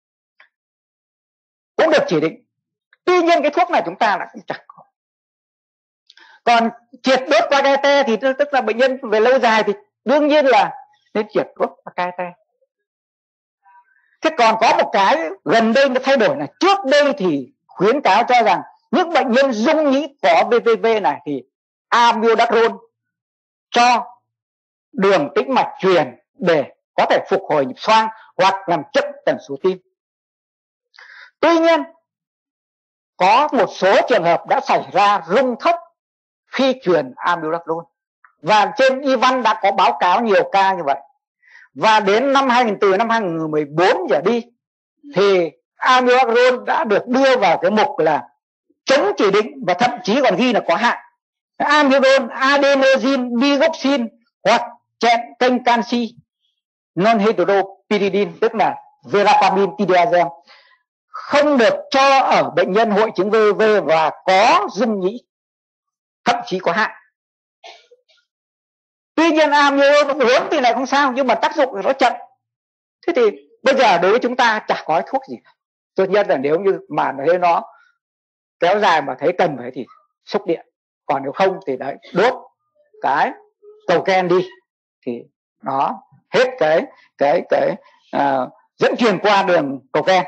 Speaker 1: cũng được chỉ định. Tuy nhiên cái thuốc này chúng ta là cũng chẳng có. Còn triệt đốt qua ca tê thì tức là bệnh nhân về lâu dài thì đương nhiên là nên triệt đốt qua ca tê. Thế còn có một cái gần đây nó thay đổi là trước đây thì khuyến cáo cho rằng những bệnh nhân rung nhĩ có vê vê vê này thì amiodarone cho đường tĩnh mạch truyền để có thể phục hồi nhịp xoang hoặc làm chậm tần số tim. Tuy nhiên có một số trường hợp đã xảy ra rung thấp khi truyền amiodarone, và trên y văn đã có báo cáo nhiều ca như vậy. Và đến năm hai nghìn, từ năm hai nghìn không trăm mười bốn trở đi thì amiodarone đã được đưa vào cái mục là chống chỉ định và thậm chí còn ghi là có hại. Amiodarone, adenosine, digoxin hoặc chặn kênh canxi non-heteropyridine, tức là verapamil, tindiazem, không được cho ở bệnh nhân hội chứng vê vê vê và có rung nhĩ, thậm chí có hại. Tuy nhiên amiodarone thì lại không sao, nhưng mà tác dụng thì nó chậm. Thế thì bây giờ đối với chúng ta chả có thuốc gì. Tốt nhất là nếu như mà thấy nó kéo dài mà thấy cần phải thì xúc điện. Còn nếu không thì đấy, đốt cái cầu ken đi thì nó hết cái cái cái uh, dẫn truyền qua đường cầu ken.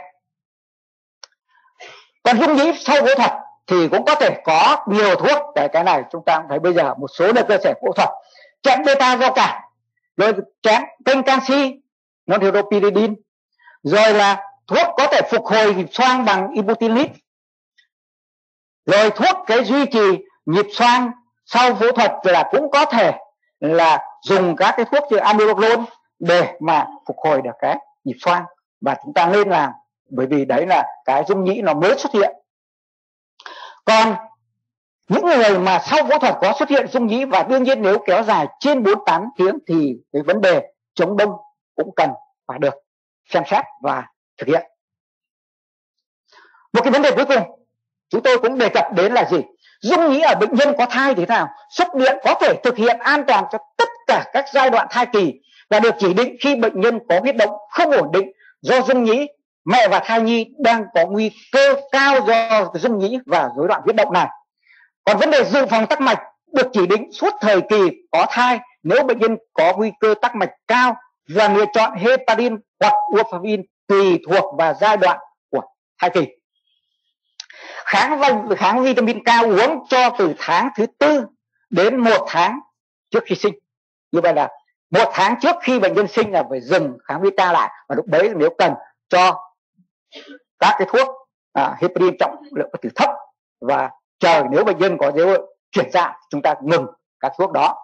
Speaker 1: Còn rung nhĩ sau phẫu thuật thì cũng có thể có nhiều thuốc. Để cái này chúng ta cũng thấy bây giờ một số nơi cơ sở phẫu thuật chặn beta rào cản, rồi chặn kênh canxi non-heteropyridine, Rồi là thuốc có thể phục hồi nhịp xoang bằng ibutylid. Rồi thuốc cái duy trì nhịp xoang sau phẫu thuật là cũng có thể là dùng các cái thuốc như amiodarone để mà phục hồi được cái nhịp xoang, và chúng ta nên làm, bởi vì đấy là cái rung nhĩ nó mới xuất hiện. Còn những người mà sau phẫu thuật có xuất hiện rung nhĩ, và đương nhiên nếu kéo dài trên bốn mươi tám tiếng thì cái vấn đề chống đông cũng cần phải được xem xét và thực hiện. Một cái vấn đề cuối cùng chúng tôi cũng đề cập đến là gì? Rung nhĩ ở bệnh nhân có thai thế nào? Xuất điện có thể thực hiện an toàn cho tất cả các giai đoạn thai kỳ và được chỉ định khi bệnh nhân có huyết động không ổn định do rung nhĩ, mẹ và thai nhi đang có nguy cơ cao do rung nhĩ và rối loạn huyết động này. Còn vấn đề dự phòng tắc mạch được chỉ định suốt thời kỳ có thai nếu bệnh nhân có nguy cơ tắc mạch cao, và lựa chọn heparin hoặc warfarin tùy thuộc vào giai đoạn của thai kỳ. Kháng kháng vitamin K uống cho từ tháng thứ tư đến một tháng trước khi sinh. Như vậy là một tháng trước khi bệnh nhân sinh là phải dừng kháng vitamin K lại, và lúc đấy nếu cần cho các cái thuốc à, heparin trọng lượng có tử thấp, và chờ nếu bệnh nhân có dấu hiệu chuyển dạ chúng ta ngừng các thuốc đó.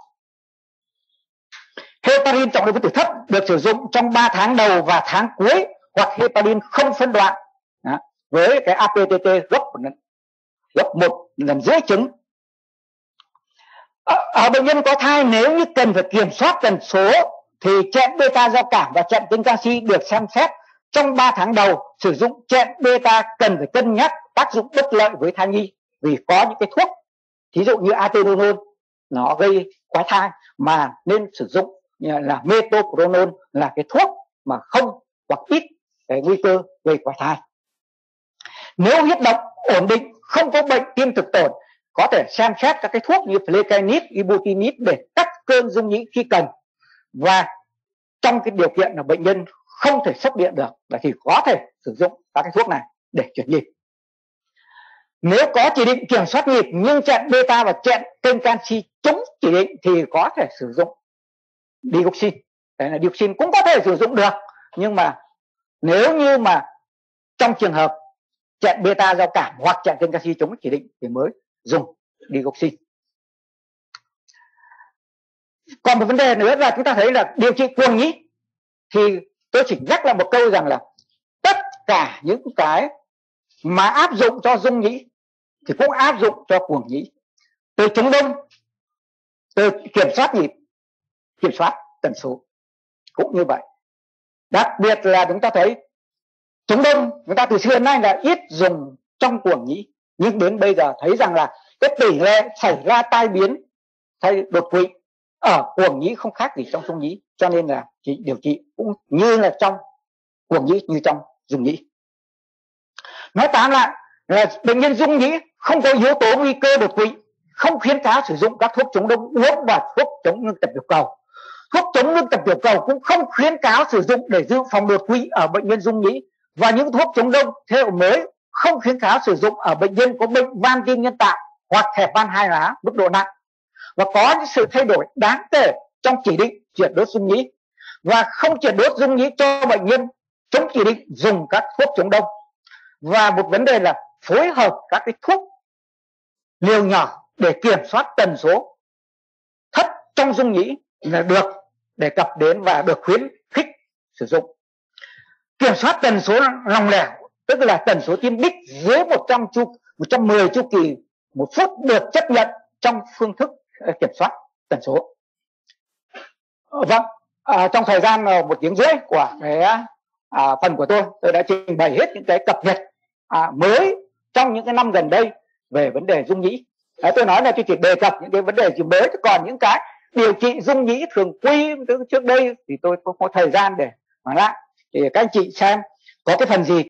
Speaker 1: Heparin trọng lượng phân tử thấp được sử dụng trong ba tháng đầu và tháng cuối, hoặc heparin không phân đoạn đó, với cái a pê tê tê gấp gấp một lần rưỡi trứng. Ở, ở bệnh nhân có thai, nếu như cần phải kiểm soát tần số thì chẹn beta giao cảm và chẹn kênh canxi được xem xét trong ba tháng đầu. Sử dụng chẹn beta cần phải cân nhắc tác dụng bất lợi với thai nhi, vì có những cái thuốc ví dụ như atenolol nó gây quái thai, mà nên sử dụng là metoprolol là cái thuốc mà không hoặc ít cái nguy cơ gây quái thai. Nếu huyết động ổn định, không có bệnh tim thực tổn, có thể xem xét các cái thuốc như flecainide, ibutylid để cắt cơn rung nhĩ khi cần. Và trong cái điều kiện là bệnh nhân không thể sốc điện được thì có thể sử dụng các cái thuốc này để chuyển nhịp. Nếu có chỉ định kiểm soát nhịp nhưng chẹn beta và chẹn kênh canxi chống chỉ định thì có thể sử dụng digoxin. Đấy là digoxin cũng có thể sử dụng được, nhưng mà nếu như mà trong trường hợp chẹn beta giao cảm hoặc chẹn kênh canxi chống chỉ định thì mới dùng digoxin. Còn một vấn đề nữa là chúng ta thấy là điều trị cuồng nhĩ, thì tôi chỉ nhắc lại một câu rằng là tất cả những cái mà áp dụng cho rung nhĩ thì cũng áp dụng cho cuồng nhĩ. Từ chống đông, từ kiểm soát nhịp, kiểm soát tần số cũng như vậy. Đặc biệt là chúng ta thấy chống đông chúng ta từ xưa đến nay là ít dùng trong cuồng nhĩ, nhưng đến bây giờ thấy rằng là cái tỷ lệ xảy ra tai biến hay đột quỵ ở cuồng nhĩ không khác gì trong rung nhĩ, cho nên là chỉ điều trị cũng như là trong cuồng nhĩ như trong rung nhĩ. Nói tóm lại là bệnh nhân rung nhĩ không có yếu tố nguy cơ đột quỵ, không khuyến cáo sử dụng các thuốc chống đông uống và thuốc chống ngưng tập tiểu cầu. Thuốc chống ngưng tập tiểu cầu cũng không khuyến cáo sử dụng để dự phòng đột quỵ ở bệnh nhân rung nhĩ, và những thuốc chống đông thế hệ mới không khuyến cáo sử dụng ở bệnh nhân có bệnh van tim nhân tạo hoặc hẹp van hai lá mức độ nặng, và có những sự thay đổi đáng kể trong chỉ định chuyển đốt rung nhĩ, và không chuyển đốt rung nhĩ cho bệnh nhân chống chỉ định dùng các thuốc chống đông. Và một vấn đề là phối hợp các cái thuốc liều nhỏ để kiểm soát tần số thấp trong rung nhĩ là được đề cập đến và được khuyến khích sử dụng. Kiểm soát tần số lòng lẻo, tức là tần số tim đích dưới một trăm chu, một trăm mười chu kỳ một phút được chấp nhận trong phương thức kiểm soát tần số. Vâng, à, trong thời gian một tiếng rưỡi của cái à, phần của tôi, tôi đã trình bày hết những cái cập nhật à, mới trong những cái năm gần đây về vấn đề rung nhĩ. Đấy, tôi nói là tôi chỉ đề cập những cái vấn đề gì mới, còn những cái điều trị rung nhĩ thường quy trước đây thì tôi không có thời gian để nói lại. Thì các anh chị xem có cái phần gì